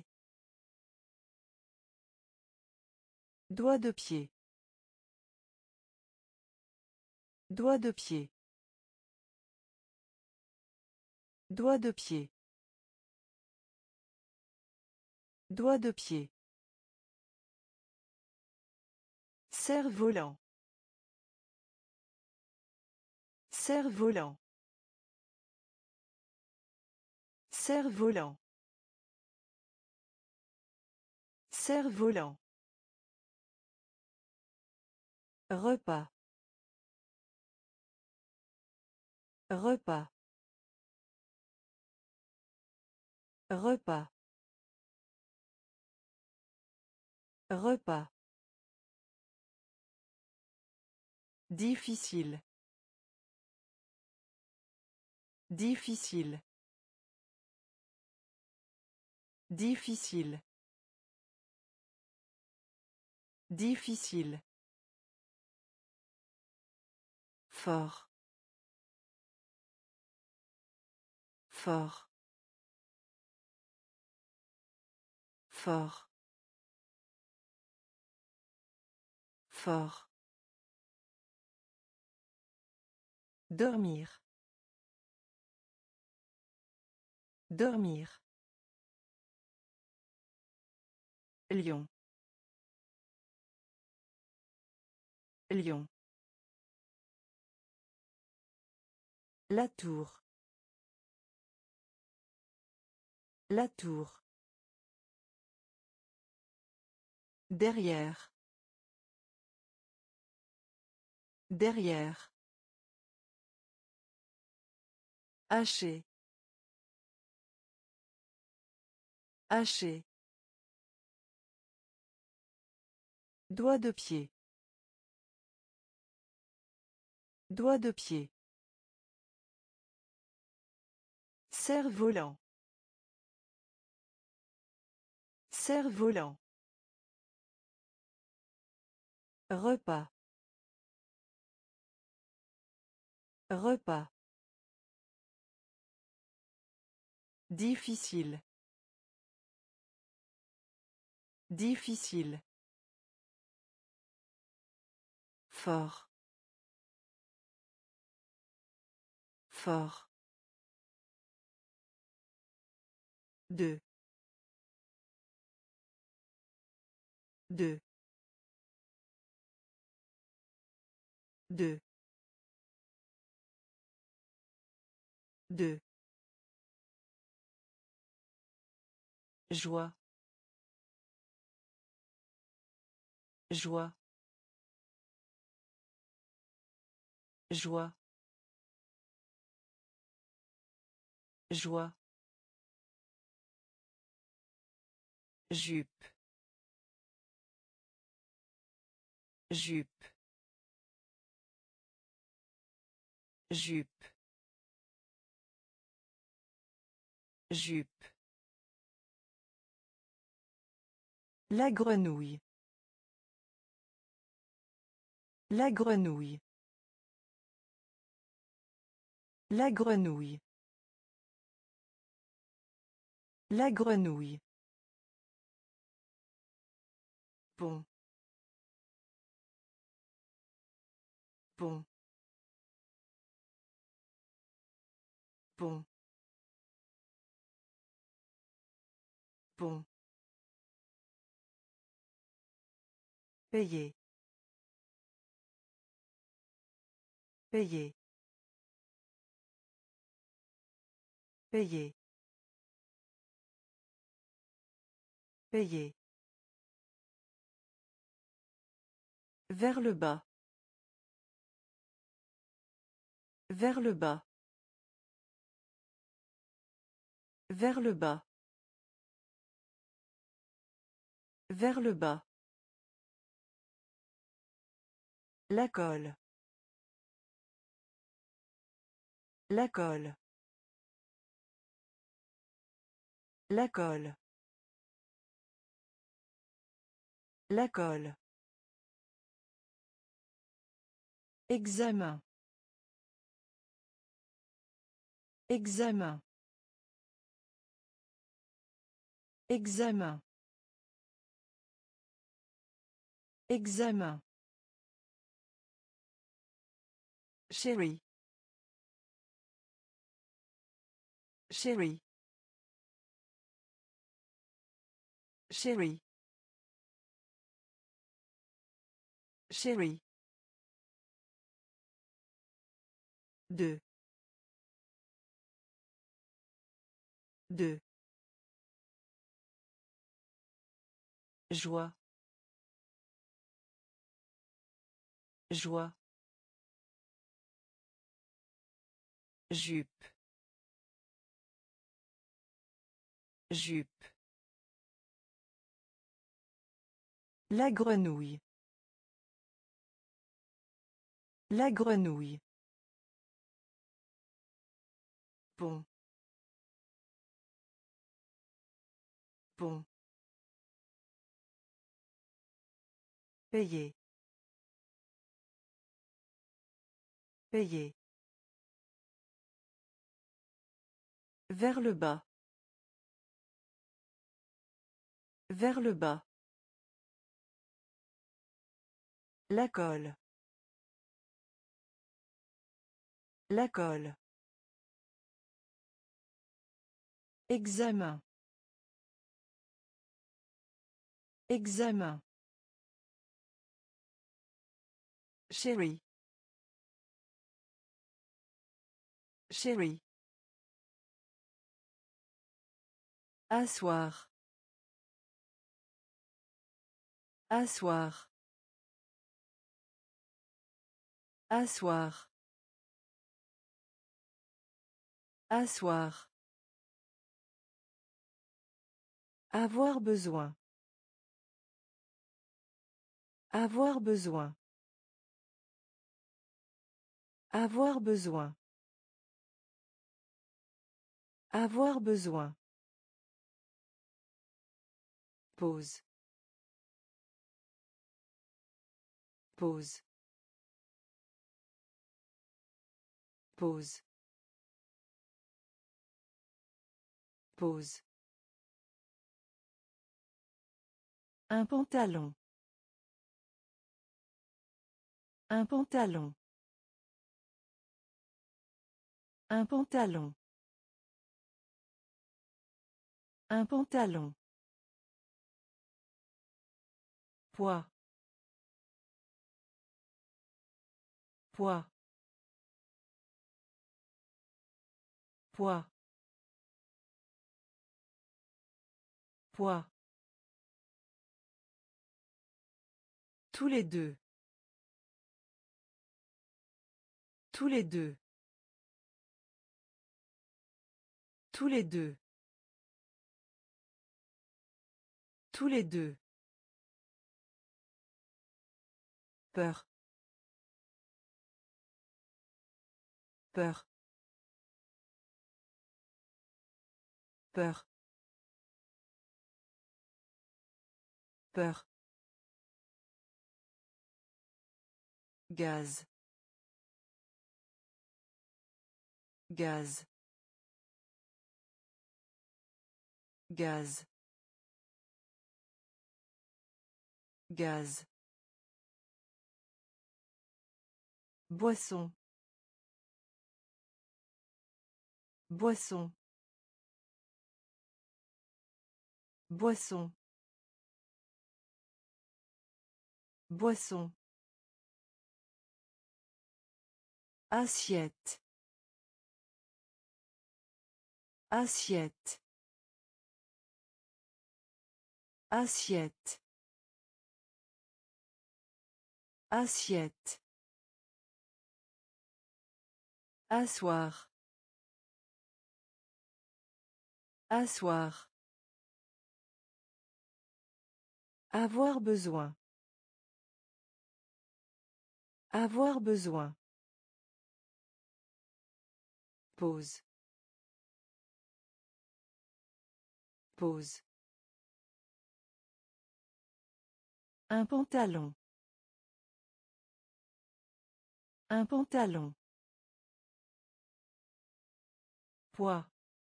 Speaker 1: Doigt de pied. Doigt de pied. Doigt de pied. Doigt de pied. Cerf-volant. Cerf-volant. Cerf-volant. Cerf-volant. Repas. Repas. Repas. Repas. Difficile. Difficile. Difficile. Difficile. Fort. Fort. Fort. Fort. Dormir. Dormir. Lion. Lion. La tour. La tour. Derrière. Derrière. Hacher. Hacher. Doigt de pied. Doigt de pied. Cerf-volant. Cerf-volant. Repas. Repas. Difficile. Difficile. Fort. Fort. Deux. Deux. Deux. Deux. Joie. Joie. Joie. Joie. Jupe. Jupe. Jupe. Jupe. La grenouille. La grenouille. La grenouille. La grenouille. Pont. Pont. Pont. Pont. Payer. Payer. Payer. Payer. Vers le bas. Vers le bas. Vers le bas. Vers le bas. La colle. La colle. La colle. La colle. Examen. Examen. Examen. Examen. Chérie. Chérie. Chérie. Chérie. Deux. Deux. Joie. Joie. Jupe. Jupe. La grenouille. La grenouille. Pont. Pont. Payer. Payer. Vers le bas. Vers le bas. La colle. La colle. Examen. Examen. Chérie. Chérie. Asseoir. Asseoir. Asseoir. Asseoir. Avoir besoin. Avoir besoin. Avoir besoin. Avoir besoin. Pause. Pause. Pause. Pause. Un pantalon. Un pantalon. Un pantalon. Un pantalon. Poids. Poids. Poids. Poids. Tous les deux. Tous les deux. Tous les deux. Tous les deux. Peur. Peur. Peur. Peur. Gaz. Gaz. Gaz. Gaz. Boisson. Boisson. Boisson. Boisson. Assiette. Assiette. Assiette. Assiette. Asseoir. Asseoir. Avoir besoin. Avoir besoin. Pause. Pause. Un pantalon. Un pantalon. Poids.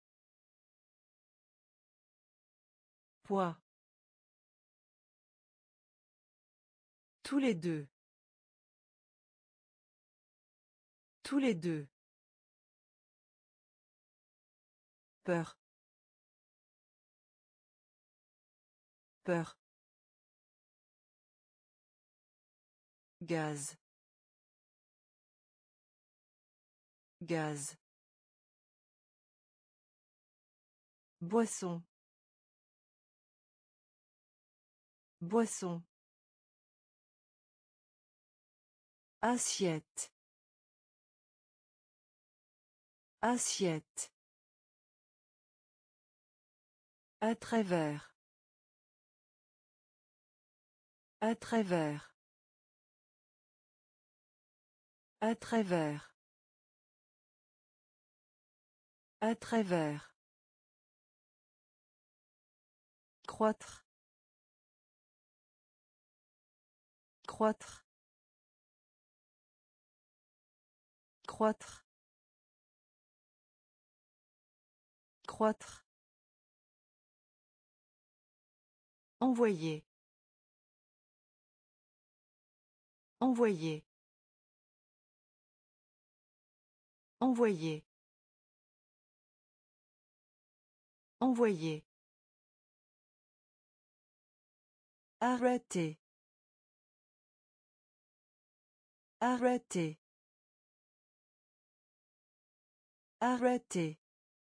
Speaker 1: Poids. Tous les deux. Tous les deux. Peur. Peur. Gaz. Gaz. Boisson. Boisson. Assiette. Assiette. À travers. À travers. À travers. À travers. Croître. Croître. Croître. Croître. Envoyer. Envoyer. Envoyer. Envoyer. Arrêter. Arrêter. Arrêter.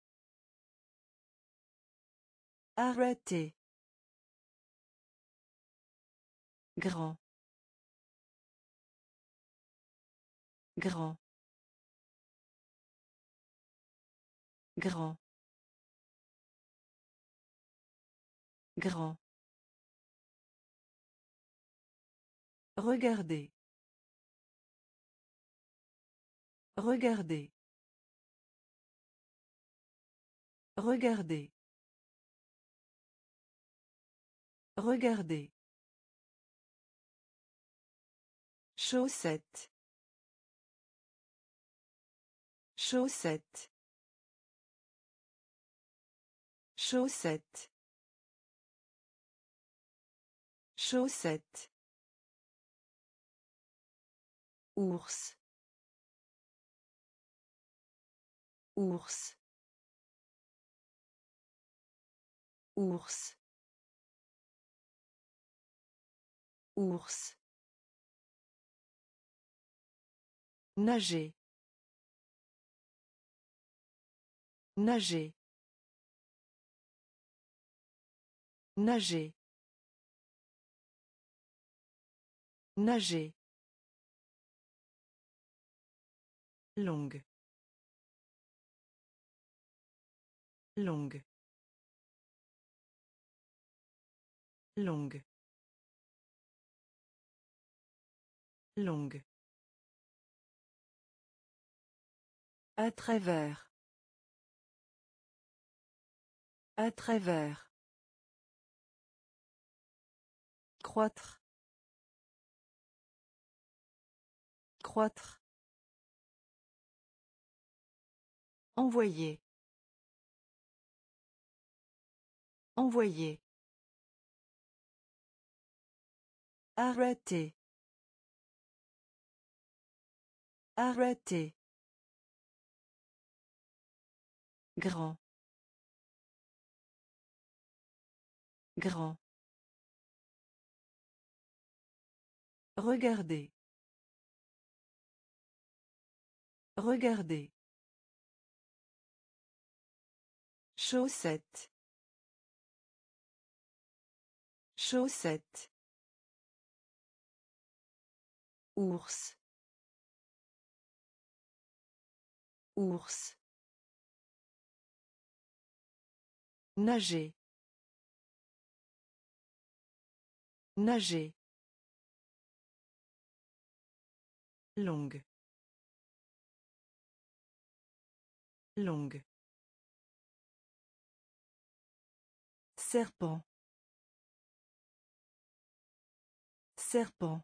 Speaker 1: Arrêter. Grand. Grand. Grand. Grand. Regardez. Regardez. Regardez. Regardez. Chaussette. Chaussette. Chaussette. Chaussette. Ours. Ours. Ours. Ours. Nager. Nager. Nager. Nager. Longue. Longue. Longue. Longue. À travers. À travers. Croître. Croître. Envoyer. Envoyer. Arrêter. Arrêter. Grand. Grand. Regardez. Regardez. Chaussette. Chaussette. Ours. Ours. Nager. Nager. Longue. Longue. Serpent. Serpent.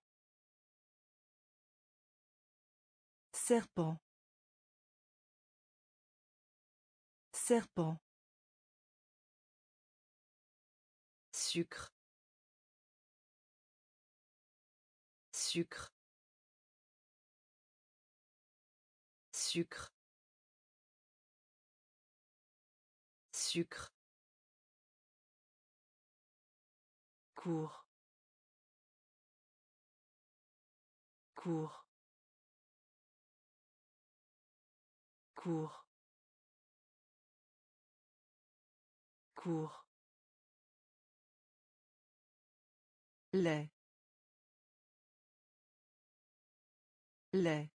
Speaker 1: Serpent. Serpent. Sucre. Sucre. Sucre. Sucre. Cours. Cours. Cours. Cours. Lait. Lait.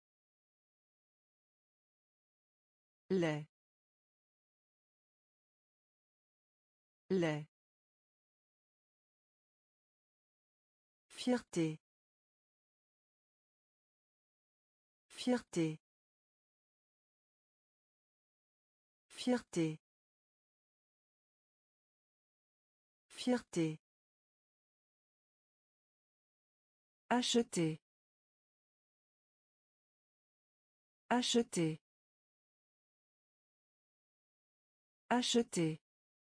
Speaker 1: Lait. Lait. Fierté. Fierté. Fierté. Fierté. Acheter. Acheter. Acheter.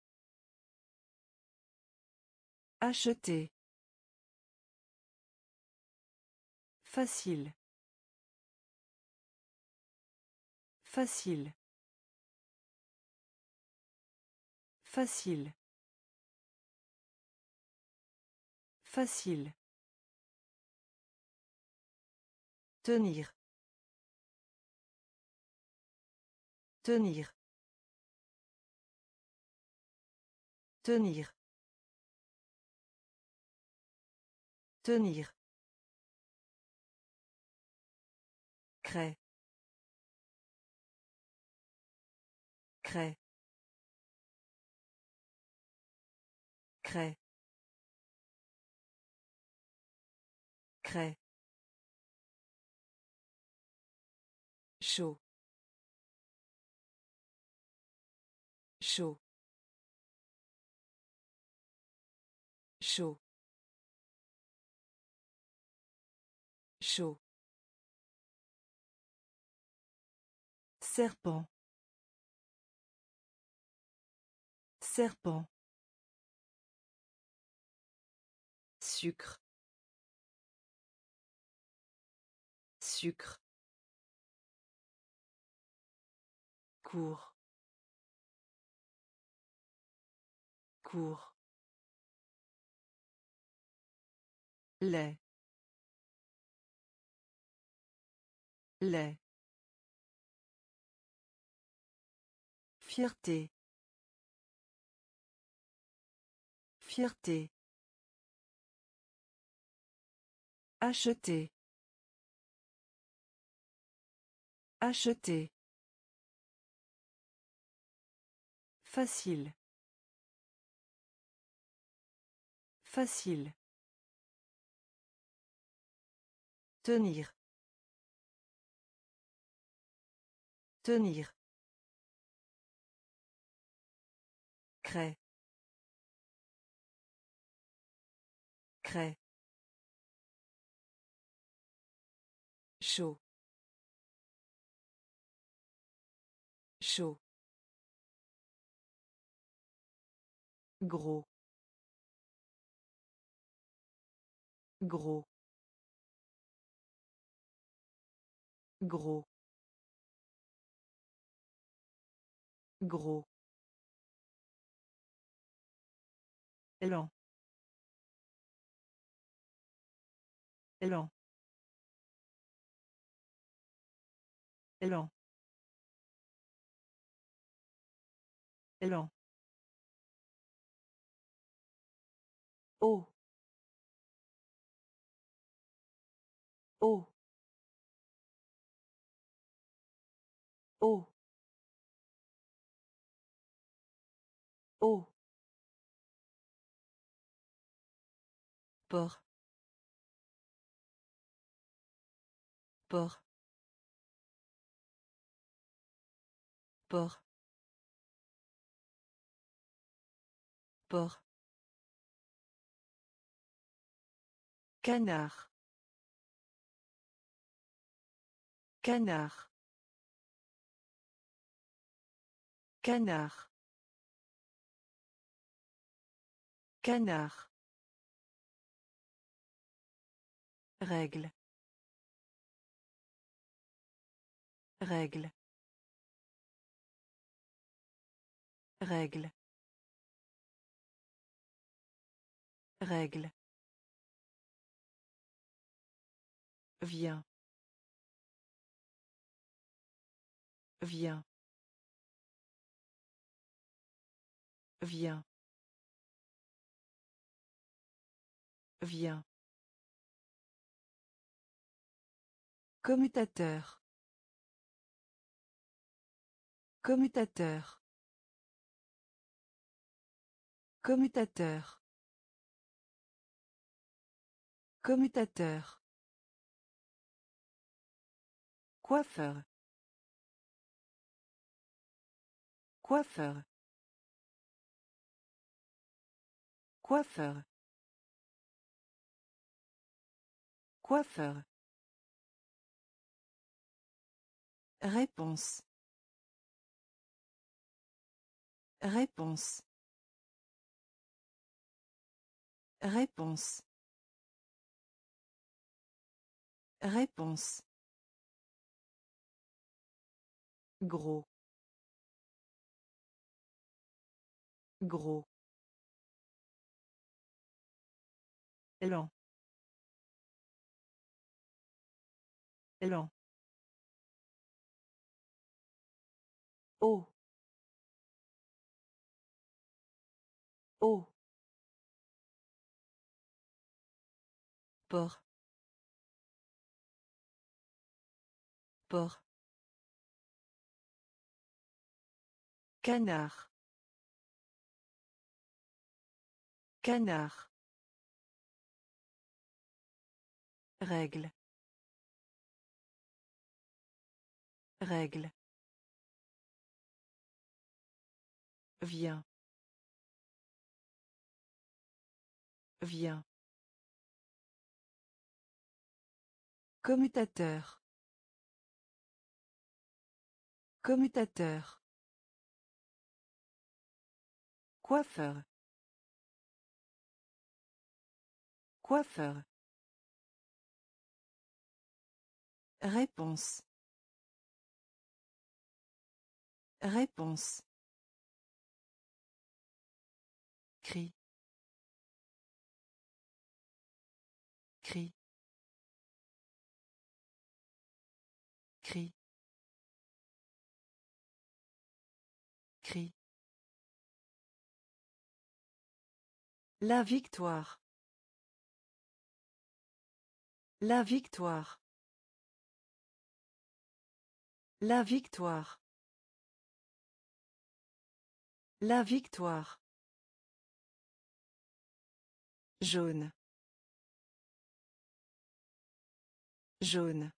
Speaker 1: Acheter. Facile. Facile. Facile. Facile. Tenir. Tenir. Tenir. Tenir. Craie. Craie. Craie. Craie. Chaud. Chaud. Chaud. Chaud. Serpent. Serpent. Sucre. Sucre. Cours. Cours. Lait. Lait. Fierté. Fierté. Acheter. Acheter. Facile. Facile. Tenir. Tenir. Craie. Craie. Chaud. Chaud. Gros. Gros. Gros. Gros. Lent. Lent. Lent. Lent. Eau. Eau. Eau. Eau. Port. Port. Port. Port. Canard. Canard. Canard. Canard. Règle. Règle. Règle. Règle. Viens. Viens. Viens. Viens. Commutateur. Commutateur. Commutateur. Commutateur. Coiffeur. Coiffeur. Coiffeur. Coiffeur. Réponse. Réponse. Réponse. Réponse. Gros. Gros. Lent. Lent. Haut. Haut. Port. Port. Canard. Canard. Règle. Règle. Viens. Viens. Commutateur. Commutateur. Coiffeur. Coiffeur. Réponse. Réponse. Cri. Cri. Cri. Cri. La victoire. La victoire. La victoire. La victoire. Jaune. Jaune.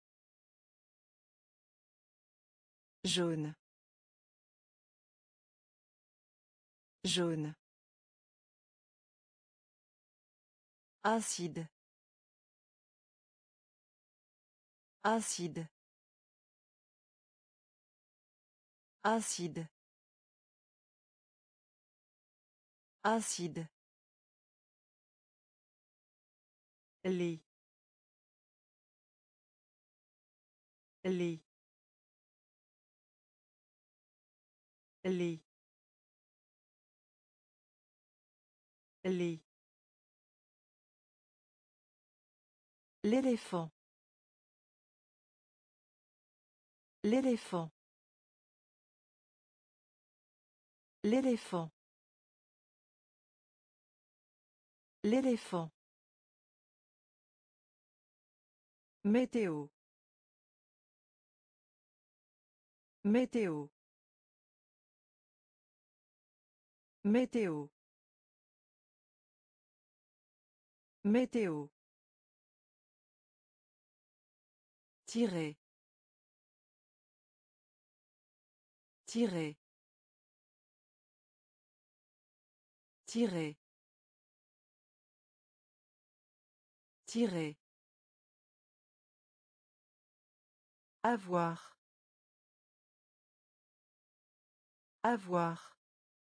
Speaker 1: Jaune. Jaune. Acide. Acide. Acide. Acide. Lit. Lit. Lit. Lit. L'éléphant. L'éléphant. L'éléphant. L'éléphant. Météo. Météo. Météo. Météo. Tirer. Tirer. Tirer. Tirer. Avoir. Avoir.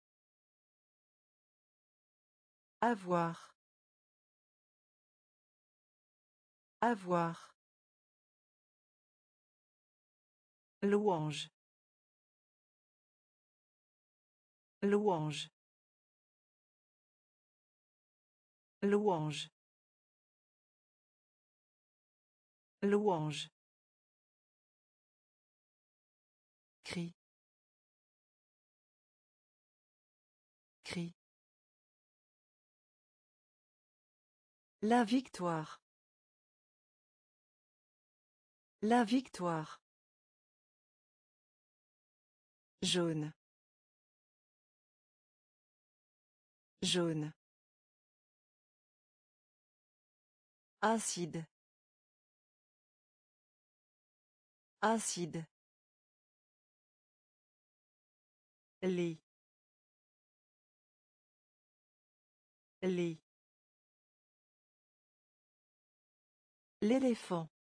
Speaker 1: Avoir. Avoir. Louange. Louange. Louange. Louange. Cri. Cri. La victoire. La victoire. Jaune. Jaune. Acide. Acide. Lit. Lit. L'éléphant.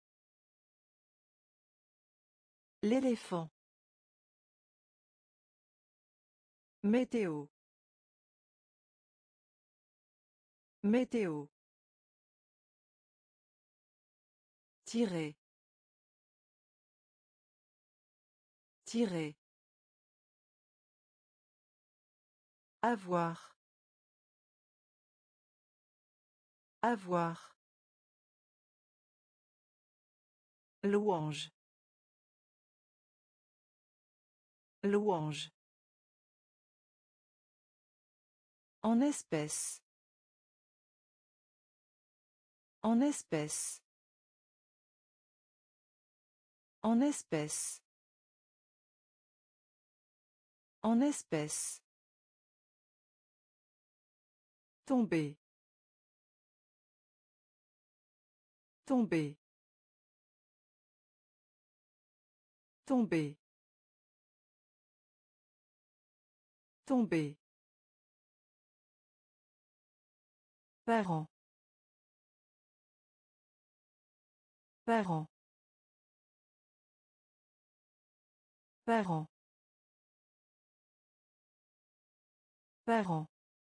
Speaker 1: L'éléphant. Météo. Météo. Tirer. Tirer. Avoir. Avoir. Louange. Louange. En espèce. En espèce. En espèce. En espèce. Tomber. Tomber. Tomber. Tomber. Parent. Parent. Parent. Parent.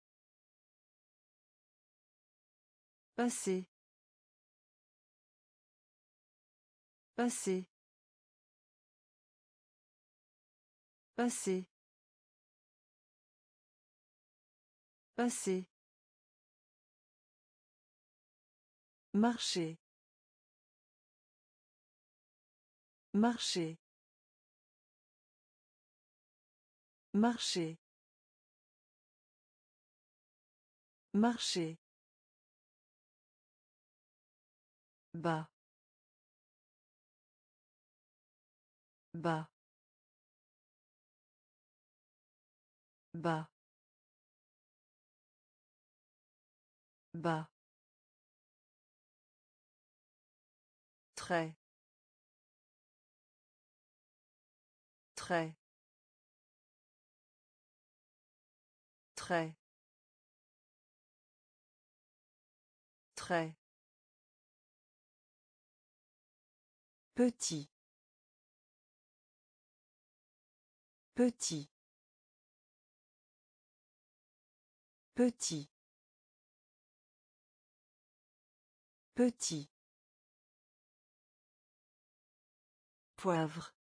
Speaker 1: Passer. Passer. Passer. Passer. Marcher. Marcher. Marcher. Marcher. Bas. Bas. Bas. Bas. Très. Très. Très. Très. Petit. Petit. Petit. Petit. Poivre.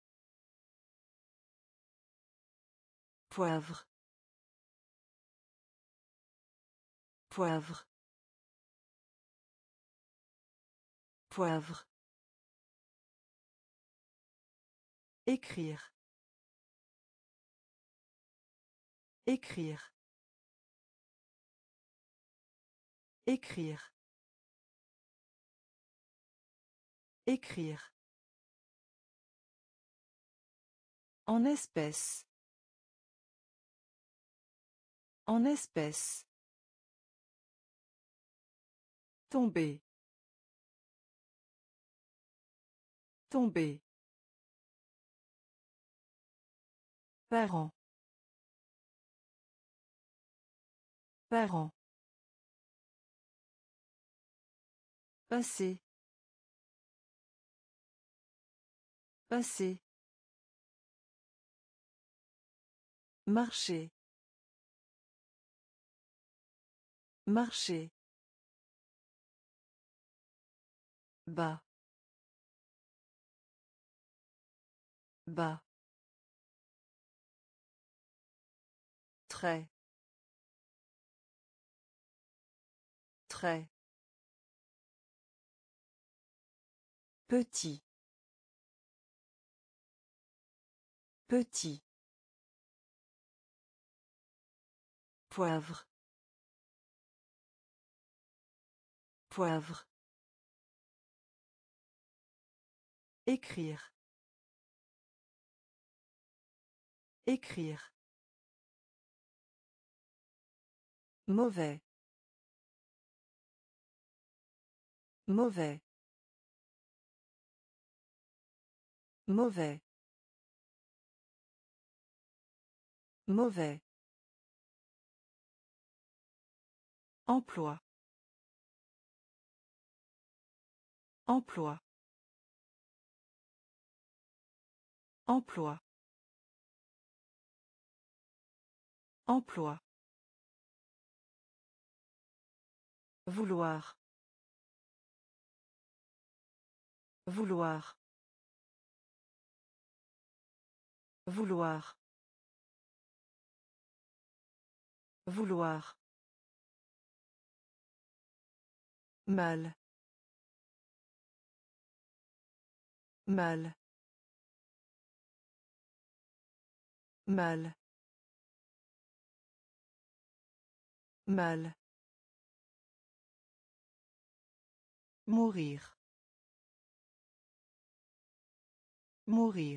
Speaker 1: Poivre. Poivre. Poivre. Écrire. Écrire. Écrire. Écrire. En espèce. En espèce. Tomber. Tomber. Parent. Parent. Passer. Passer. Marcher. Marcher. Bas. Bas. Très. Très. Petit. Petit. Poivre. Poivre. Écrire. Écrire. Mauvais. Mauvais. Mauvais. Mauvais. Emploi. Emploi. Emploi. Emploi. Vouloir. Vouloir. Vouloir. Vouloir. Mal. Mal. Mal. Mal. Mourir. Mourir.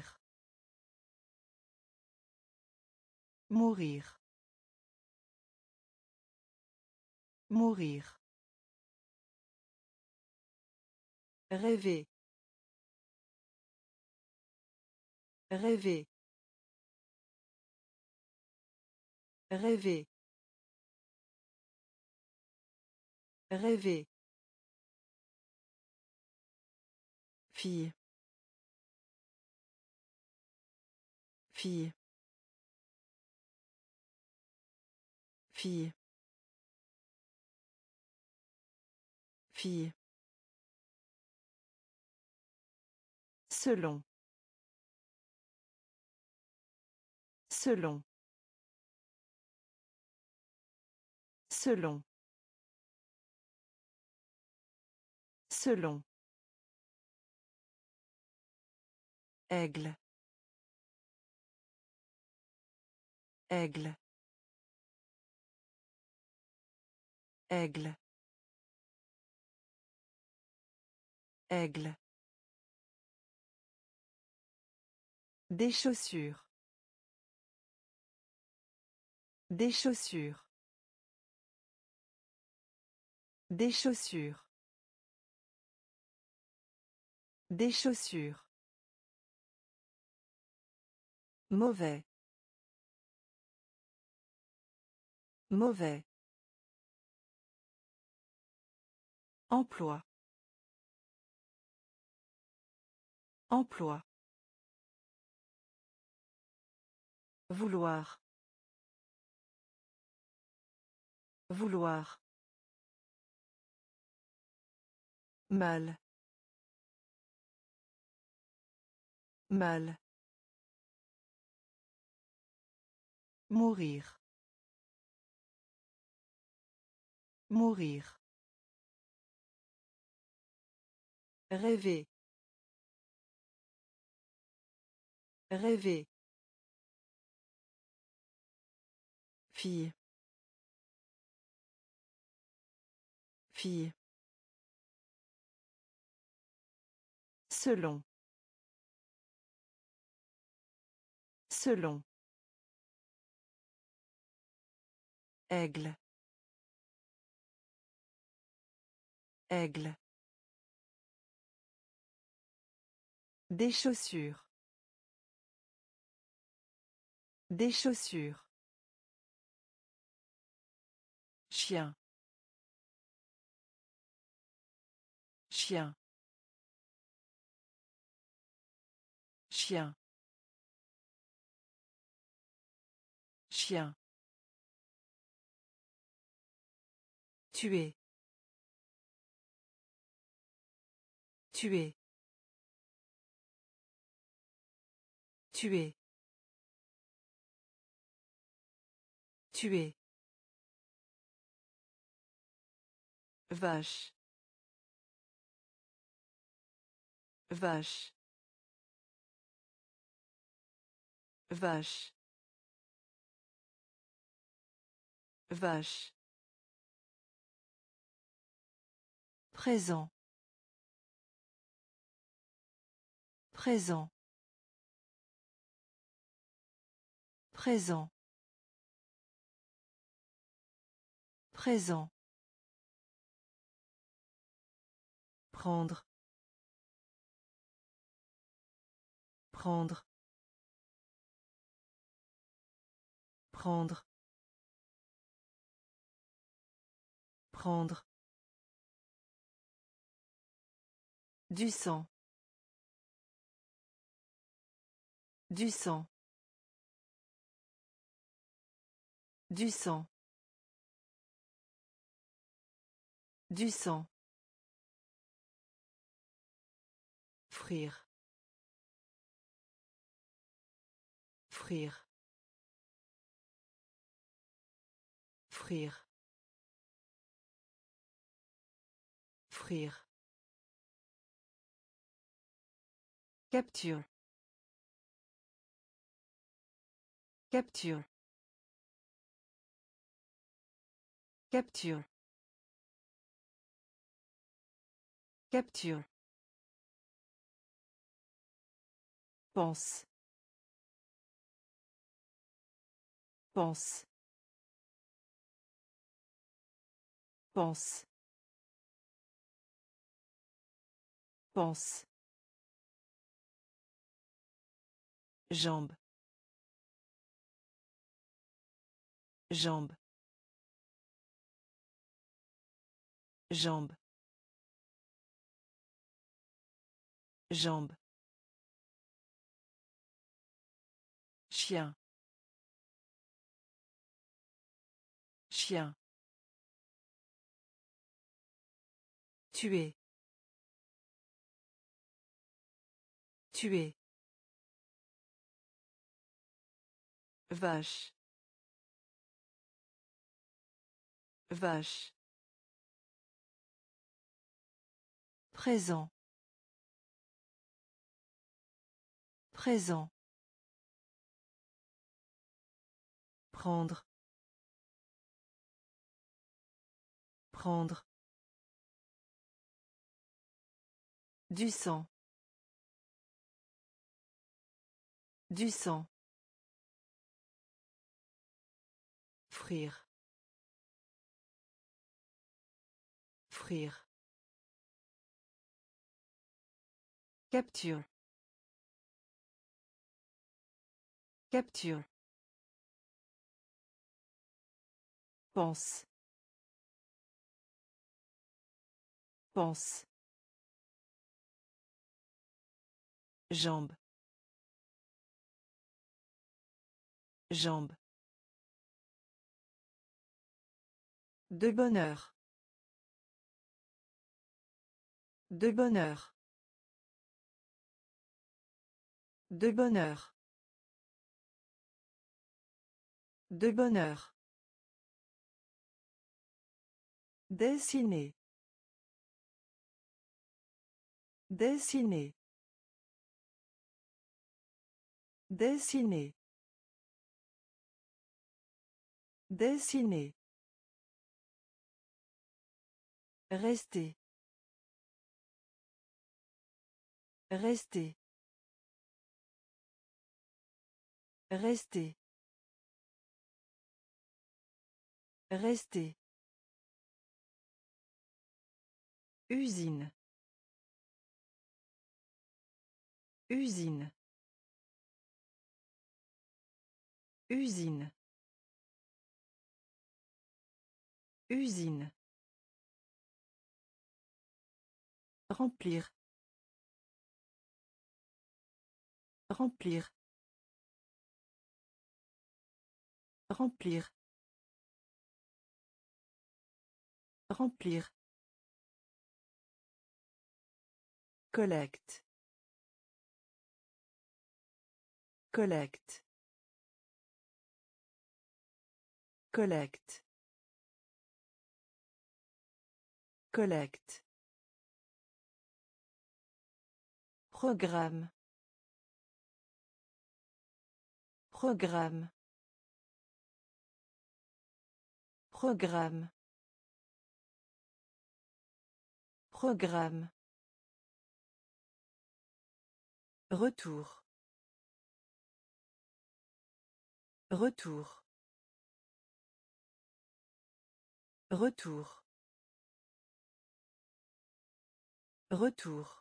Speaker 1: Mourir. Mourir. Rêver. Rêver. Rêver. Rêver. Fille. Fille. Fille. Fille. Selon. Selon. Selon. Selon. Aigle. Aigle. Aigle. Aigle. Des chaussures. Des chaussures. Des chaussures. Des chaussures. Mauvais. Mauvais. Emploi. Emploi. Vouloir. Vouloir. Mal. Mal. Mourir. Mourir. Rêver. Rêver. Fille. Fille. Selon. Selon. Aigle. Aigle. Des chaussures. Des chaussures. Chien. Chien. Chien. Chien. Tuer. Tuer. Tuer. Tuer. Vache. Vache. Vache. Vache. Présent. Présent. Présent. Présent. Prendre. Prendre. Prendre. Prendre. Du sang. Du sang. Du sang. Du sang. Frire. Frire. Frire. Frire. Capture. Capture. Capture. Capture. Pense. Pense. Pense. Pense. Jambe. Jambe. Jambe. Jambe. Chien. Chien. Tuer. Tuer. Vache. Vache. Présent. Présent. Prendre. Prendre. Du sang. Du sang. Frire. Frire. Capture. Capture. Pense. Pense. Jambe. Jambe. De bonheur. De bonheur. De bonheur. De bonheur. Dessiner. Dessiner. Dessiner. Dessiner. Rester. Rester. Rester. Rester. Usine. Usine. Usine. Usine. Remplir. Remplir. Remplir. Remplir. Collecte. Collecte. Collecte. Collecte. Programme. Programme. Programme. Programme. Retour. Retour. Retour. Retour.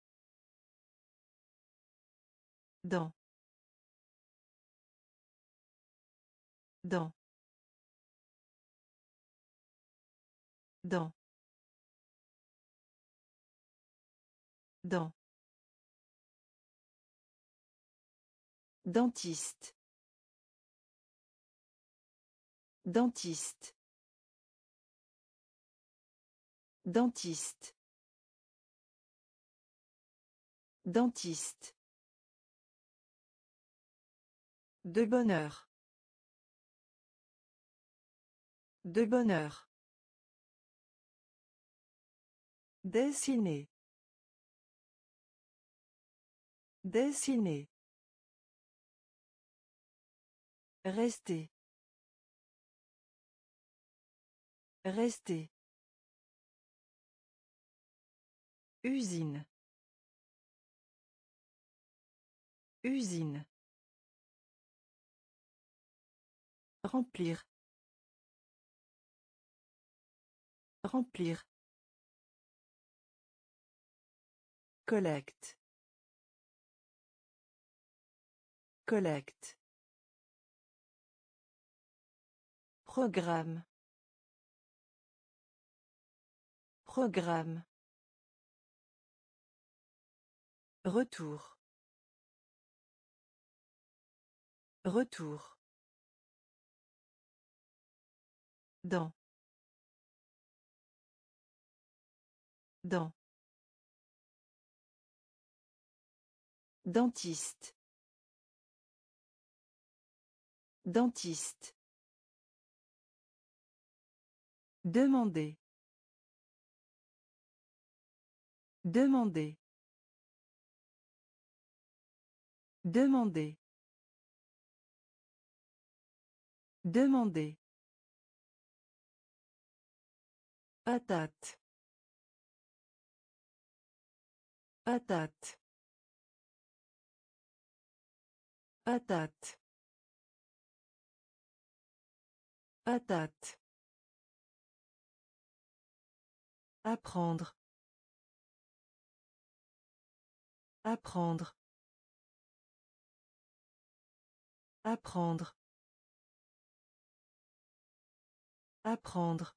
Speaker 1: Dans. Dans. Dans. Dans. Dentiste. Dentiste. Dentiste. Dentiste. De bonheur. De bonheur. Dessiner. Dessiner. Rester. Rester. Usine. Usine. Remplir. Remplir. Collecte. Collecte. Programme. Programme. Retour. Retour. Dans. Dans. Dentiste. Dentiste. Demander. Demander. Demander. Demander. Patate. Patate. Patate. Patate. Apprendre. Apprendre. Apprendre. Apprendre.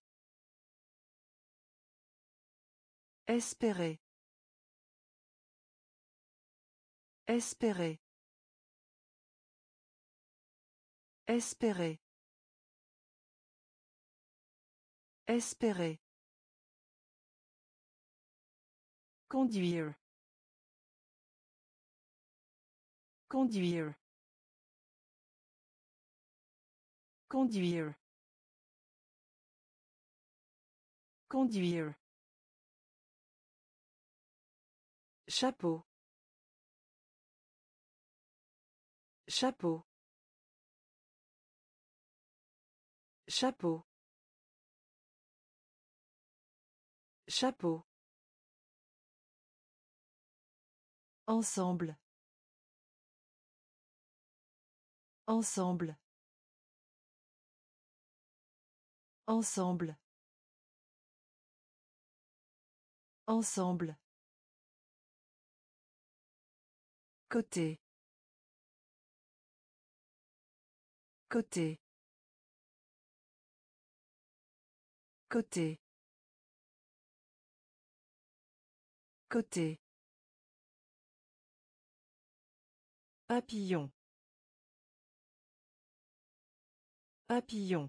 Speaker 1: Espérer. Espérer. Espérer. Espérer. Conduire. Conduire. Conduire. Conduire. Chapeau. Chapeau. Chapeau. Chapeau. Ensemble. Ensemble. Ensemble. Ensemble. Côté. Côté. Côté. Côté. Papillon. Papillon.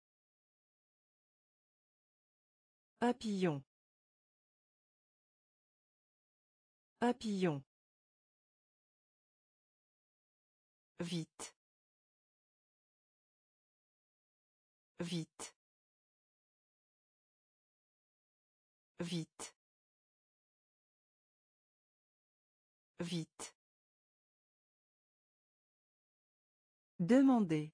Speaker 1: Papillon. Papillon. Vite. Vite. Vite. Vite. Demander.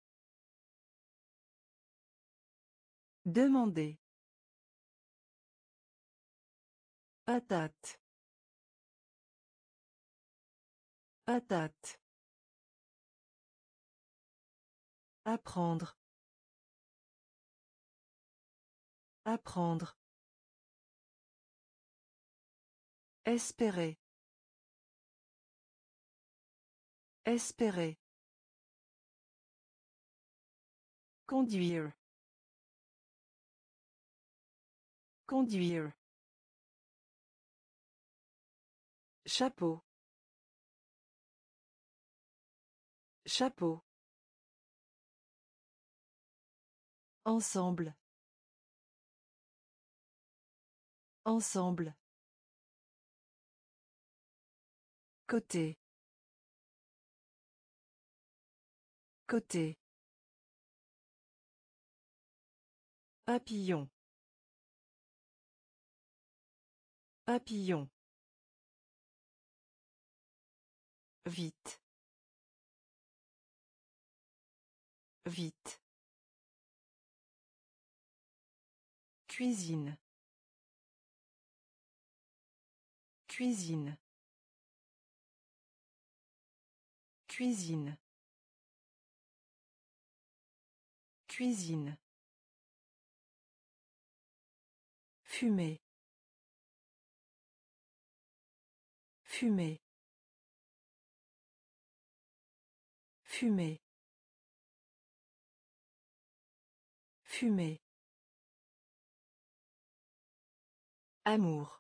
Speaker 1: Demander. Patate. Patate. Apprendre. Apprendre. Espérer. Espérer. Conduire. Conduire. Chapeau. Chapeau. Ensemble. Ensemble. Côté. Côté. Papillon. Papillon. Vite. Vite. Cuisine. Cuisine. Cuisine. Cuisine. Fumer. Fumer. Fumer. Fumer. Amour.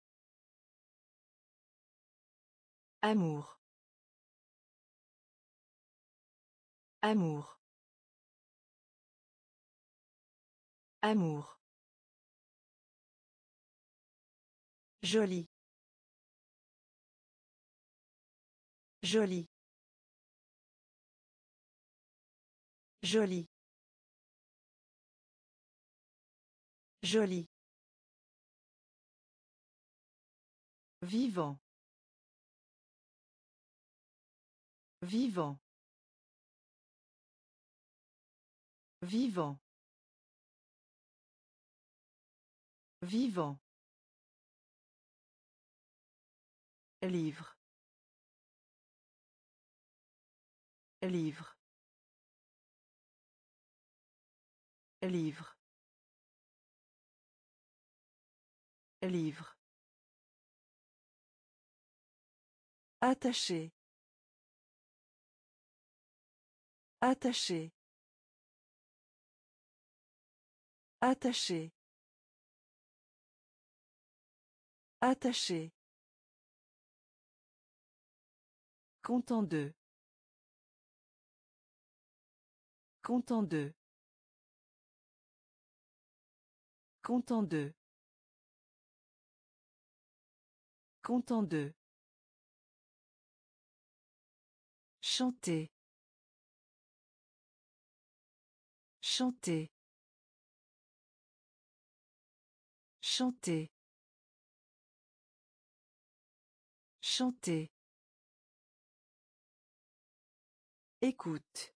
Speaker 1: Amour. Amour. Amour. Joli. Joli. Joli. Joli. Vivant. Vivant. Vivant. Vivant. Livre. Livre. Livre. Livre. Attaché. Attaché. Attaché. Attaché. Content de. Content de. Content de. Content de. Chanter. Chanter. Chanter. Chanter. Écoute.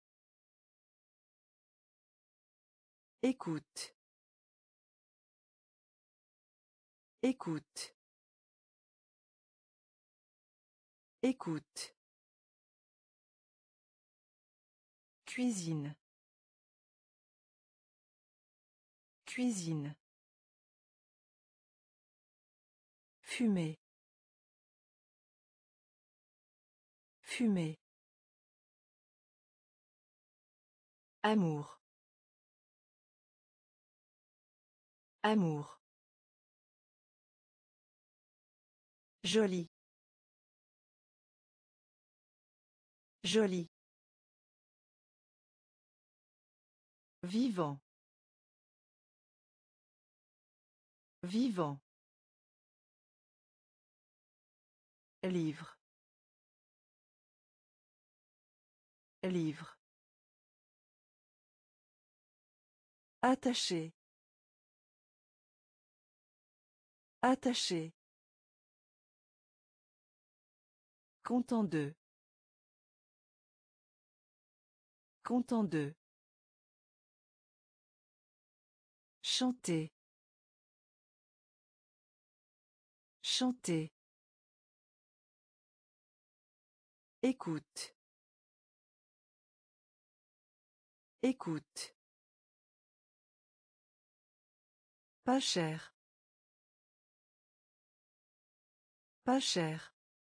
Speaker 1: Écoute. Écoute. Écoute. Cuisine. Cuisine. Fumer. Fumer. Amour. Amour. Joli. Joli. Vivant. Vivant. Livre. Livre. Attaché. Attaché. Content de. Content de. Chanter. Chanter. Écoute. Écoute. Pas cher. Pas cher.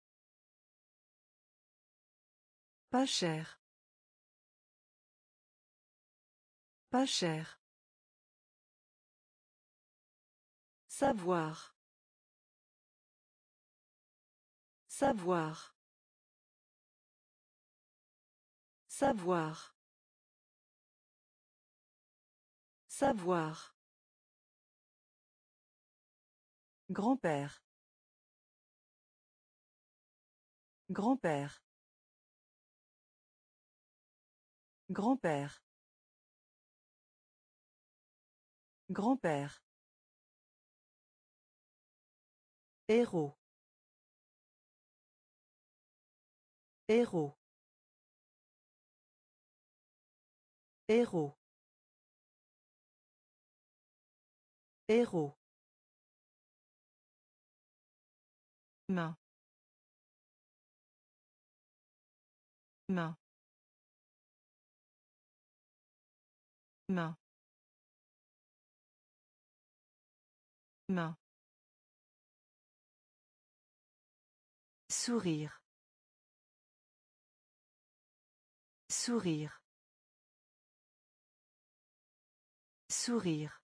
Speaker 1: Pas cher. Pas cher. Savoir. Savoir. Savoir. Savoir. Grand-père. Grand-père. Grand-père. Grand-père. Héros. Héros. Héros. Héros. Main. Main. Main. Main. Sourire. Sourire. Sourire.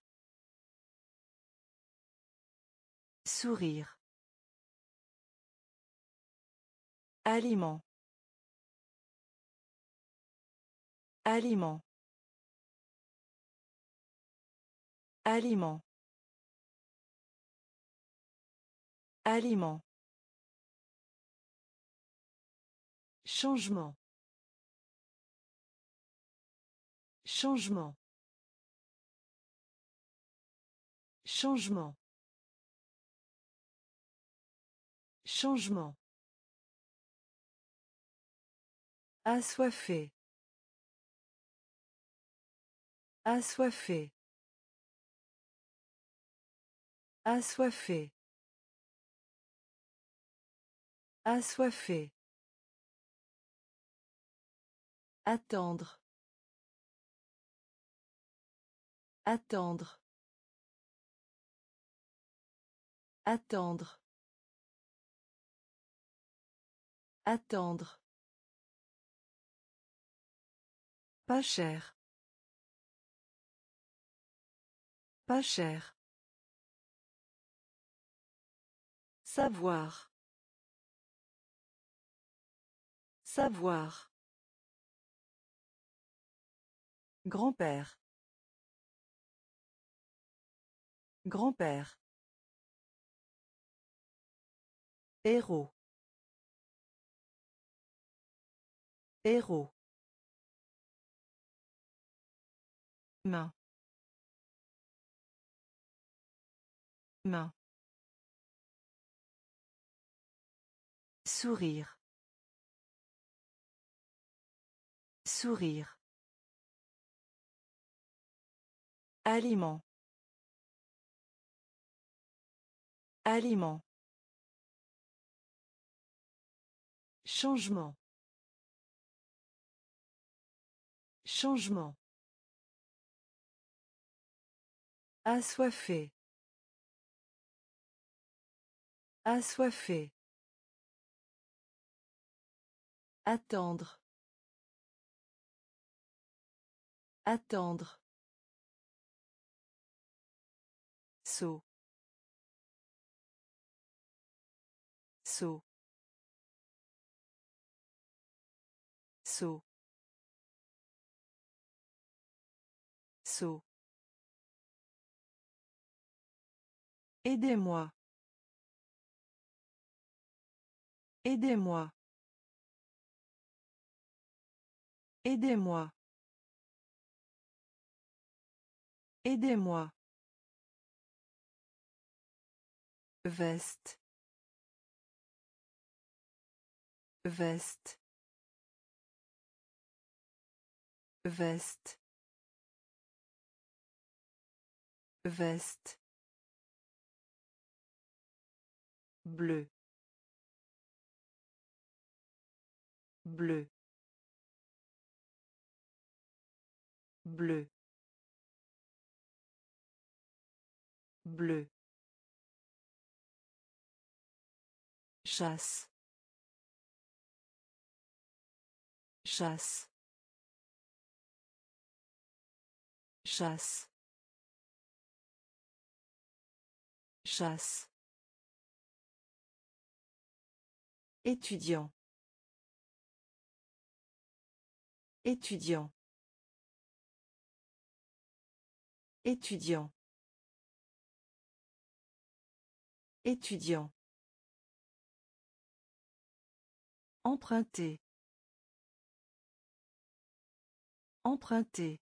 Speaker 1: Sourire. Aliment. Aliment. Aliment. Aliment. Changement. Changement. Changement. Changement. Assoiffé. Assoiffé. Assoiffé. Assoiffé. Attendre. Attendre. Attendre. Attendre. Pas cher. Pas cher. Savoir. Savoir. Grand-père. Grand-père. Héros. Héros. Main. Main. Sourire. Sourire. Aliment. Aliment. Changement. Changement. Assoiffé. Assoiffé. Attendre. Attendre. Saut. Saut. Saut. Saut. Aidez-moi. Aidez-moi. Aidez-moi. Aidez-moi. Veste. Veste. Veste. Veste. Bleu. Bleu. Bleu. Bleu. Chasse. Chasse. Chasse. Chasse. Étudiant. Étudiant. Étudiant. Étudiant. Emprunter. Emprunter.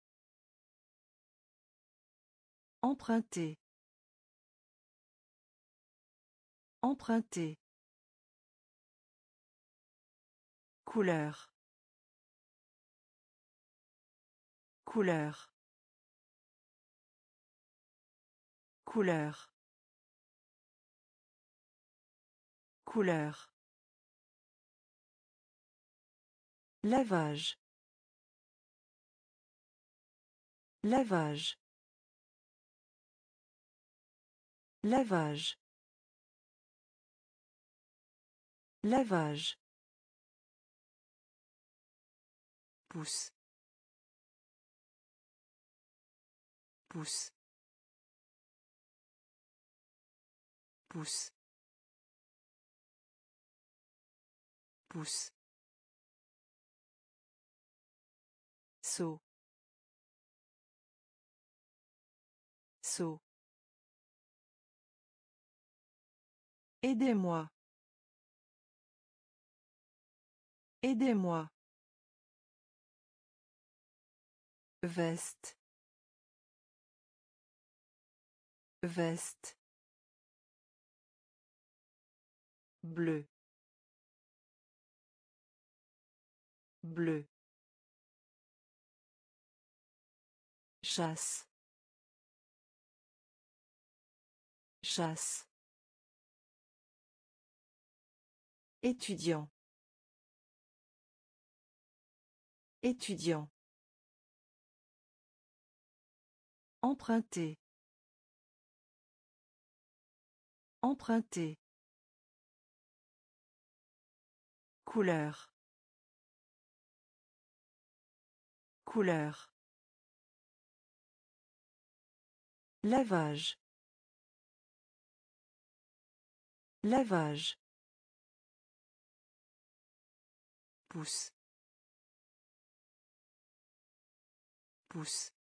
Speaker 1: Emprunter. Emprunter. Couleur. Couleur. Couleur. Couleur. Lavage. Lavage. Lavage. Lavage. Pousse. Pousse. Pousse. Pousse. Saut. Saut. Aidez-moi. Aidez-moi. Veste. Veste. Bleu. Bleu. Chasse. Chasse. Étudiant. Étudiant. Emprunter. Emprunter. Couleur. Couleur. Lavage. Lavage. Pousse. Pousse.